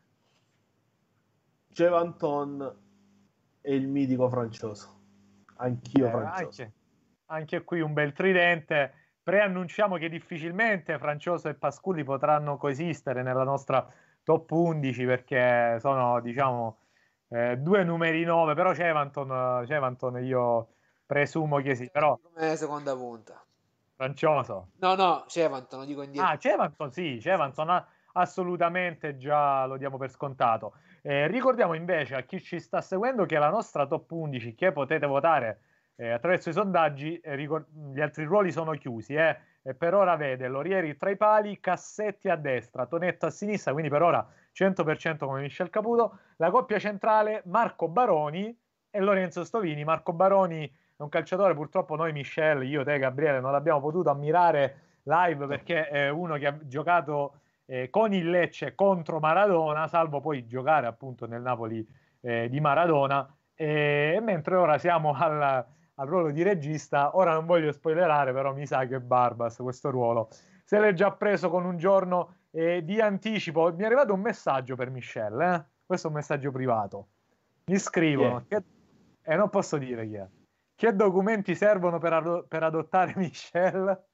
Cevanton e il mitico Francioso. Anch'io Eh, Francioso. anche, anche qui un bel tridente. Preannunciamo che difficilmente Francioso e Pasculli potranno coesistere nella nostra top undici perché sono, diciamo, eh, due numeri nove, però Cevanton, Cevanton io presumo che sì, però Come seconda punta. Francioso. No, no, Cevanton, lo dico indietro. Ah, Cevanton sì, Cevanton ha- assolutamente già lo diamo per scontato. Eh, ricordiamo invece a chi ci sta seguendo che la nostra top undici che potete votare eh, attraverso i sondaggi, eh, ricor- gli altri ruoli sono chiusi, eh, e per ora vede Lorieri tra i pali, Cassetti a destra, Tonetto a sinistra, quindi per ora cento per cento come Michel Caputo, la coppia centrale Marco Baroni e Lorenzo Stovini. Marco Baroni è un calciatore, purtroppo noi Michel, io, te Gabriele non l'abbiamo potuto ammirare live perché è uno che ha giocato eh, con il Lecce contro Maradona, salvo poi giocare appunto nel Napoli eh, di Maradona, e mentre ora siamo al, al ruolo di regista. Ora non voglio spoilerare, però mi sa che Barbas questo ruolo se l'è già preso con un giorno eh, di anticipo. Mi è arrivato un messaggio per Michel, eh? Questo è un messaggio privato. Mi scrivono, Yeah. che... e eh, non posso dire chi è. Che documenti servono per, ad- per adottare Michel?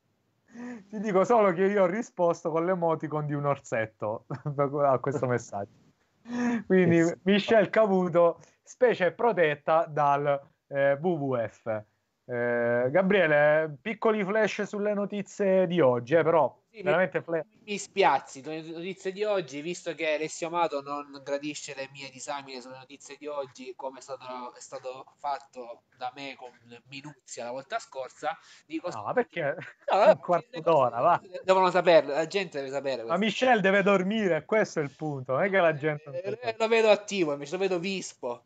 Ti dico solo che io ho risposto con l'emoticon di un orsetto a questo messaggio. Quindi Michel Cavuto, specie protetta dal eh, W W F. Eh, Gabriele, piccoli flash sulle notizie di oggi, eh, però Sì, mi, veramente flash. mi spiazzi, le notizie di oggi, visto che Alessio Amato non gradisce le mie disamine sulle notizie di oggi, come è stato, è stato fatto da me con minuzia la volta scorsa, dico No, solo che perché no, un vabbè, quarto le d'ora, va. cose devono saperle, la gente deve sapere Ma questo. Michel deve dormire, questo è il punto, non è che la gente non Eh, sa. lo vedo attivo, invece lo vedo vispo.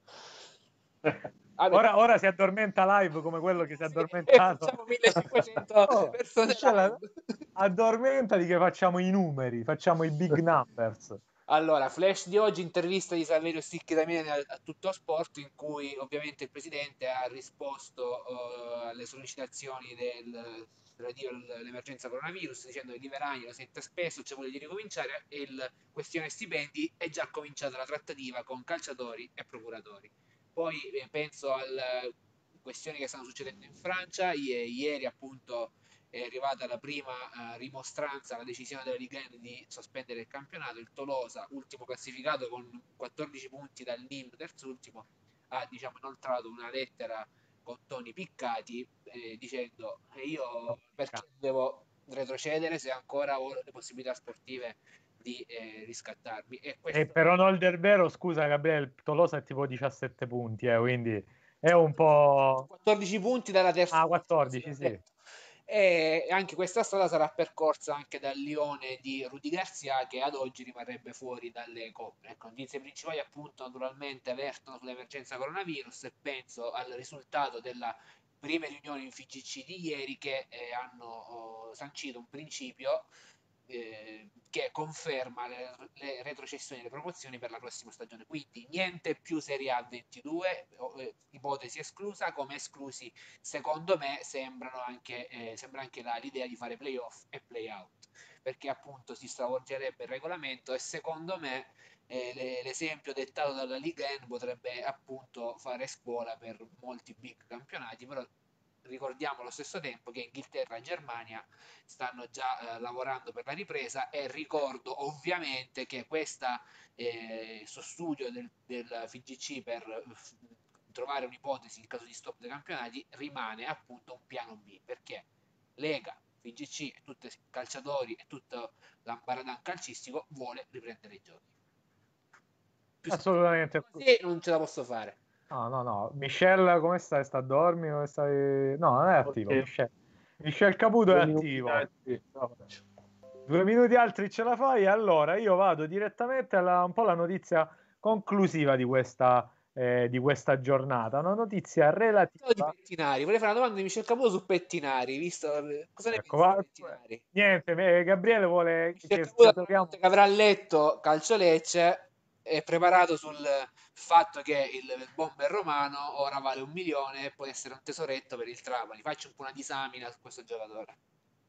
Vabbè, Ora, ora si addormenta live come quello che si è sì, e addormentato. facciamo millecinquecento Oh, persone Michelle, live. addormentati che facciamo i numeri, facciamo i big numbers. Allora, flash di oggi, intervista di Saverio Sticchi Damiani a, a Tutto Sport, in cui ovviamente il presidente ha risposto uh, alle sollecitazioni del, relative all'emergenza coronavirus, dicendo che Di Verani lo sente spesso, c'è voglia di ricominciare, e il questione stipendi è già cominciata la trattativa con calciatori e procuratori. Poi eh, penso alle questioni che stanno succedendo in Francia, I- ieri appunto è arrivata la prima uh, rimostranza alla decisione della Ligue uno di sospendere il campionato. Il Tolosa, ultimo classificato con quattordici punti dal Nîmes, terzultimo, ha diciamo, inoltrato una lettera con toni piccati eh, dicendo eh, io perché devo retrocedere se ancora ho le possibilità sportive di eh, riscattarmi. E, E questo... per onor del vero, scusa Gabriele, il Tolosa è tipo diciassette punti, eh, quindi è un po'... quattordici punti dalla terza Ah, ultima, quattordici, sì, sì. e anche questa strada sarà percorsa anche dal Lione di Rudy Garcia, che ad oggi rimarrebbe fuori dalle coppe. Ecco, notizie principali appunto naturalmente vertono sull'emergenza coronavirus e penso al risultato della prime riunioni in F G C di ieri che eh, hanno oh, sancito un principio eh, che conferma le, le retrocessioni e le promozioni per la prossima stagione. Quindi niente più Serie A ventidue, eh, ipotesi esclusa, come esclusi secondo me sembrano anche, eh, sembra anche la, l'idea di fare playoff e playout, perché appunto si stravolgerebbe il regolamento e secondo me eh, l'esempio dettato dalla Liga N potrebbe appunto fare scuola per molti big campionati, però ricordiamo allo stesso tempo che Inghilterra e Germania stanno già eh, lavorando per la ripresa e ricordo ovviamente che questa eh, suo studio del, del F G C per f- trovare un'ipotesi in caso di stop dei campionati rimane appunto un piano B, perché Lega, F G C e tutti i calciatori e tutto l'ambaradan calcistico vuole riprendere i giochi. Più Assolutamente. così non ce la posso fare. No, no, no. Michel, come stai? Sta a dormire? Come stai? No, non è attivo. Ok. Michel, Michel Caputo è Due minuti attivo. altri, ce la faccio. Due minuti altri ce la fai? Allora io vado direttamente alla un po' la notizia conclusiva di questa eh, di questa giornata, una notizia relativa... Di Pettinari, vorrei fare una domanda di Michel Caputo su Pettinari, visto cosa ne Ecco, pensi di va- Pettinari? niente, eh, Gabriele vuole Michel che Caputo scatoriamo... che avrà letto Calcio Lecce è preparato sul fatto che il bomber romano ora vale un milione e può essere un tesoretto per il Trapani. Faccio un po' una disamina su questo giocatore.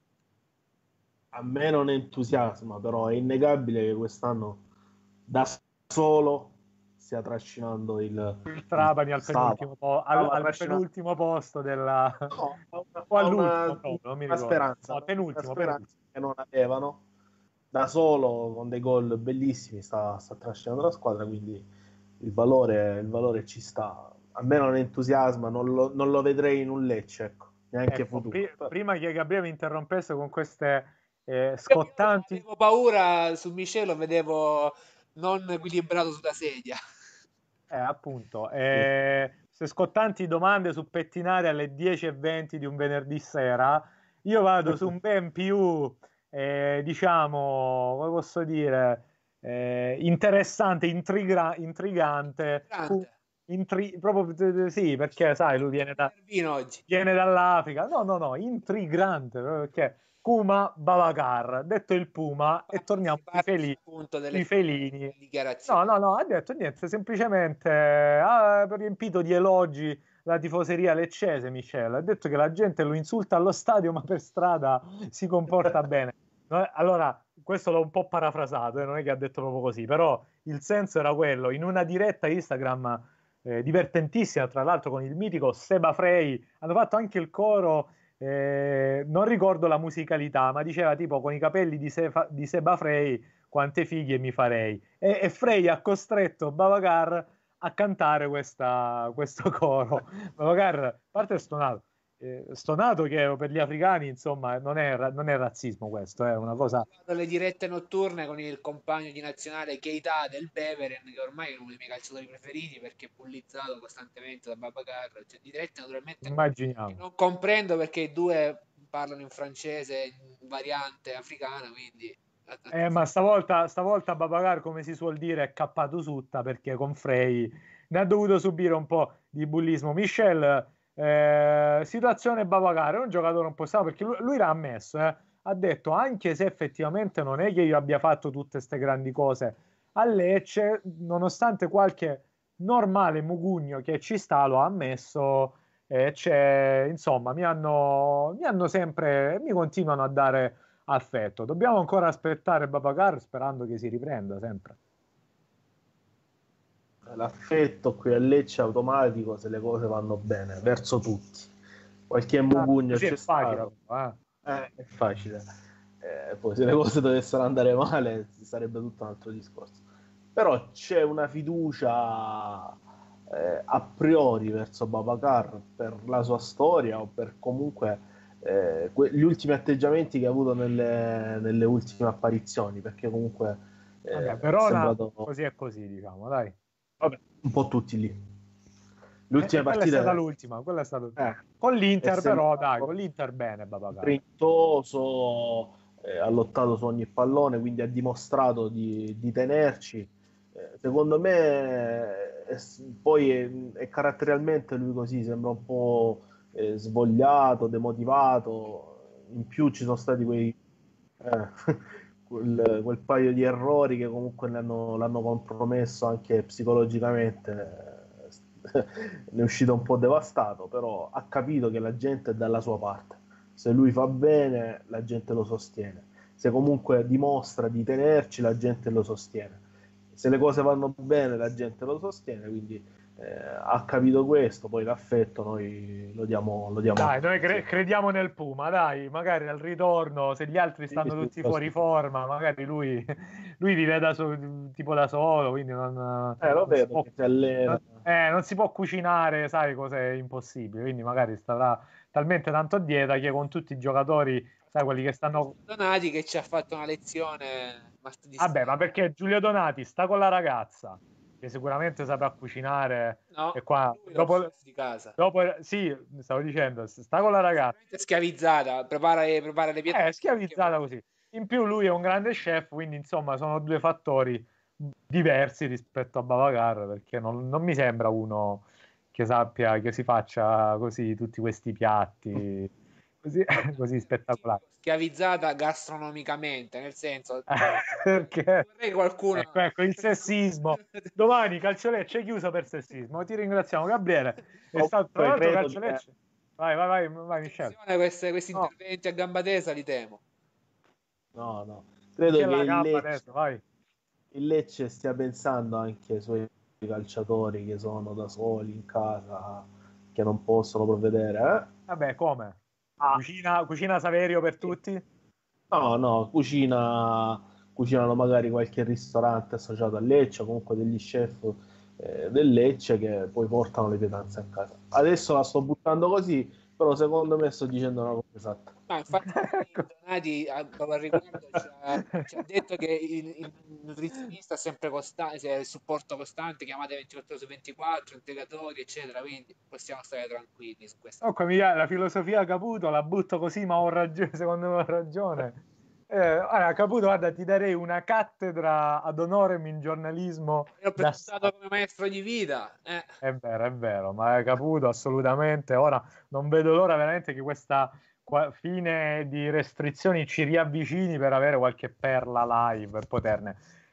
A me non entusiasma, però è innegabile che quest'anno da solo stia trascinando il, il il Trapani al stava, penultimo, po- al, stava al trascinando. penultimo posto della... No, ha una, o ha all'ultimo una- proprio, non mi una ricordo. speranza, No, una penultimo, speranza penultimo. che non avevano. Da solo, con dei gol bellissimi, sta, sta trascinando la squadra, quindi il valore, il valore ci sta. A me non entusiasma, non lo, non lo vedrei in un Lecce, ecco, neanche Ecco, futuro. pri- Però- prima che Gabriele mi interrompesse con queste eh, Io, io scottanti... avevo paura su Michel, lo vedevo non equilibrato sulla sedia. Eh, appunto, eh, se scottanti domande su Pettinari alle dieci e venti di un venerdì sera, io vado su un ben più, eh, diciamo, come posso dire, eh, interessante, intrigra- intrigante, cu- Grande. intri- proprio eh, sì, perché sai, lui viene da, Nervino oggi. viene dall'Africa, no, no, no, intrigante, proprio perché Kuma Babacar, detto il Puma, e torniamo Si sui, parte feli- appunto delle sui felini. dichiarazioni. No, no, no, ha detto niente, semplicemente ha riempito di elogi la tifoseria leccese, Michele. Ha detto che la gente lo insulta allo stadio, ma per strada si comporta bene. No, allora, questo l'ho un po' parafrasato, eh, non è che ha detto proprio così, però il senso era quello. In una diretta Instagram eh, divertentissima, tra l'altro con il mitico Seba Frey, hanno fatto anche il coro, eh, non ricordo la musicalità, ma diceva tipo con i capelli di, Sefa- di Seba Frey quante fighe mi farei. E, e Frey ha costretto Babacar a cantare questa, questo coro. Babacar, a parte stonato, eh, stonato che per gli africani, insomma, non è, ra- non è razzismo questo, è una cosa... Le dirette notturne con il compagno di nazionale Keita del Beveren, che ormai è uno dei miei calciatori preferiti perché è bullizzato costantemente da Babacar. Cioè, di dirette naturalmente che Immaginiamo. non comprendo perché i due parlano in francese, in variante africana, quindi... Eh, ma stavolta, stavolta Babacar, come si suol dire, è cappato sutta perché con Frey ne ha dovuto subire un po' di bullismo. Michel, eh, situazione Babacar, è un giocatore un po' strano perché lui, lui l'ha ammesso, eh. Ha detto anche se effettivamente non è che io abbia fatto tutte queste grandi cose a Lecce, nonostante qualche normale mugugno che ci sta, lo ha ammesso. Eh, c'è, insomma, mi hanno, mi hanno sempre, mi continuano a dare affetto. Dobbiamo ancora aspettare Babacar sperando che si riprenda sempre. L'affetto qui a Lecce è automatico se le cose vanno bene, verso tutti. Qualche Ah, mugugno così è c'è facile, stato, eh. eh, è facile. Eh, poi se le cose dovessero andare male sarebbe tutto un altro discorso. Però c'è una fiducia eh, a priori verso Babacar per la sua storia o per comunque eh, que- gli ultimi atteggiamenti che ha avuto nelle, nelle ultime apparizioni, perché comunque Vabbè, eh, è Verona sembrato così è così, diciamo, dai. vabbè, un po' tutti lì. Le E, e ultime quella è stata partite l'ultima, quella è stata... eh, Con è l'Inter però, dai, con sembrato l'Inter bene Babacar. grintoso, eh, ha lottato su ogni pallone, quindi ha dimostrato di, di tenerci. Eh, secondo me, è- poi è, è caratterialmente lui così, sembra un po' eh, svogliato, demotivato. In più ci sono stati quei eh, quel, quel paio di errori che comunque l'hanno, l'hanno compromesso anche psicologicamente. Ne è uscito un po' devastato, però ha capito che la gente è dalla sua parte. Se lui fa bene, la gente lo sostiene. Se comunque dimostra di tenerci, la gente lo sostiene. Se le cose vanno bene, la gente lo sostiene, quindi eh, ha capito questo, poi l'affetto noi lo diamo, lo diamo a Dai, noi tutti. cre- crediamo nel Puma, dai, magari al ritorno, se gli altri Sì, stanno sì, tutti fuori così. forma, magari lui, lui vive da so- tipo da solo, quindi non, Eh, lo non si vedo può, che si allena. non- eh, non si può cucinare, sai, cose impossibili, quindi magari starà talmente tanto a dieta che con tutti i giocatori, sai, quelli che stanno... Donati che ci ha fatto una lezione martedì Vabbè, ma sera. perché Giulio Donati sta con la ragazza, che sicuramente saprà cucinare, e No, qua, lui l'ha dopo, ucciso di casa. dopo, sì, stavo dicendo, sta con la ragazza. Sicuramente schiavizzata, prepara, prepara le Eh, pietanze. schiavizzata così. In più lui è un grande chef, quindi insomma sono due fattori diversi rispetto a Babacar, perché non, non mi sembra uno che sappia, che si faccia così tutti questi piatti così, così spettacolari. Schiavizzata gastronomicamente, nel senso, Perché vorrei qualcuno... ecco, ecco, il sessismo. Domani Calciolecce è chiuso per sessismo. Ti ringraziamo, Gabriele. È stato, tra l'altro, Calciolecce. Vai, vai, vai, vai, Michele. Queste, questi No. interventi a gamba tesa li temo. No, no. Credo Michele che la il gamba Lecce, adesso, vai. il Lecce stia pensando anche ai suoi calciatori che sono da soli in casa, che non possono provvedere. Eh? Vabbè, come? Ah. Cucina, cucina Saverio per tutti? No, no, cucina, cucinano magari qualche ristorante associato a Lecce, o comunque degli chef eh, del Lecce che poi portano le pietanze a casa. Adesso la sto buttando così, però secondo me sto dicendo una cosa esatta. No, infatti Donati a, a riguardo ci ha, ci ha detto che il, il nutrizionista è sempre costante, il supporto costante, chiamate ventiquattro ore su ventiquattro, integratori, eccetera, quindi possiamo stare tranquilli su questo. Oh, la filosofia Caputo la butto così, ma ho ragione, secondo me ho ragione. Eh, allora, Caputo, guarda, ti darei una cattedra ad honorem in giornalismo. Io ho presentato come maestro di vita. Eh. È vero, è vero, ma Caputo assolutamente. Ora non vedo l'ora veramente che questa fine di restrizioni ci riavvicini per avere qualche perla live e poterne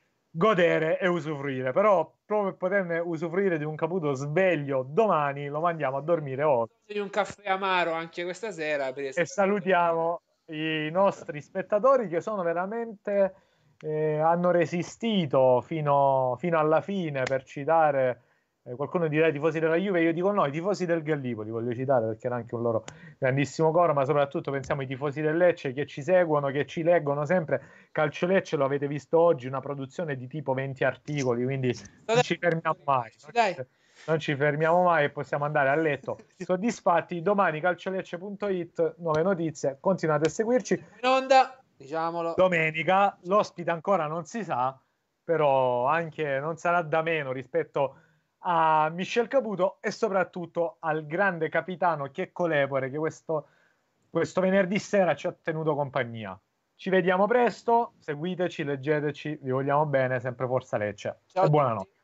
godere e usufruire. Però proprio per poterne usufruire di un Caputo sveglio domani lo mandiamo a dormire oggi. Di un caffè amaro anche questa sera. Per e salutiamo i nostri spettatori che sono veramente eh, hanno resistito fino, fino alla fine, per citare eh, qualcuno dirà i tifosi della Juve, io dico no, i tifosi del Gallipoli voglio citare perché era anche un loro grandissimo coro, ma soprattutto pensiamo ai tifosi del Lecce che ci seguono, che ci leggono sempre. Calcio Lecce lo avete visto oggi, una produzione di tipo venti articoli, quindi non ci fermiamo mai, non ci, non ci fermiamo mai e possiamo andare a letto soddisfatti. Domani calciolecce punto it, nuove notizie, continuate a seguirci. In onda, diciamolo. Domenica l'ospite ancora non si sa, però anche non sarà da meno rispetto a Michel Caputo e soprattutto al grande capitano Checco Lepore che questo, questo venerdì sera ci ha tenuto compagnia. Ci vediamo presto, seguiteci, leggeteci, vi vogliamo bene, sempre Forza Lecce. Ciao e buonanotte.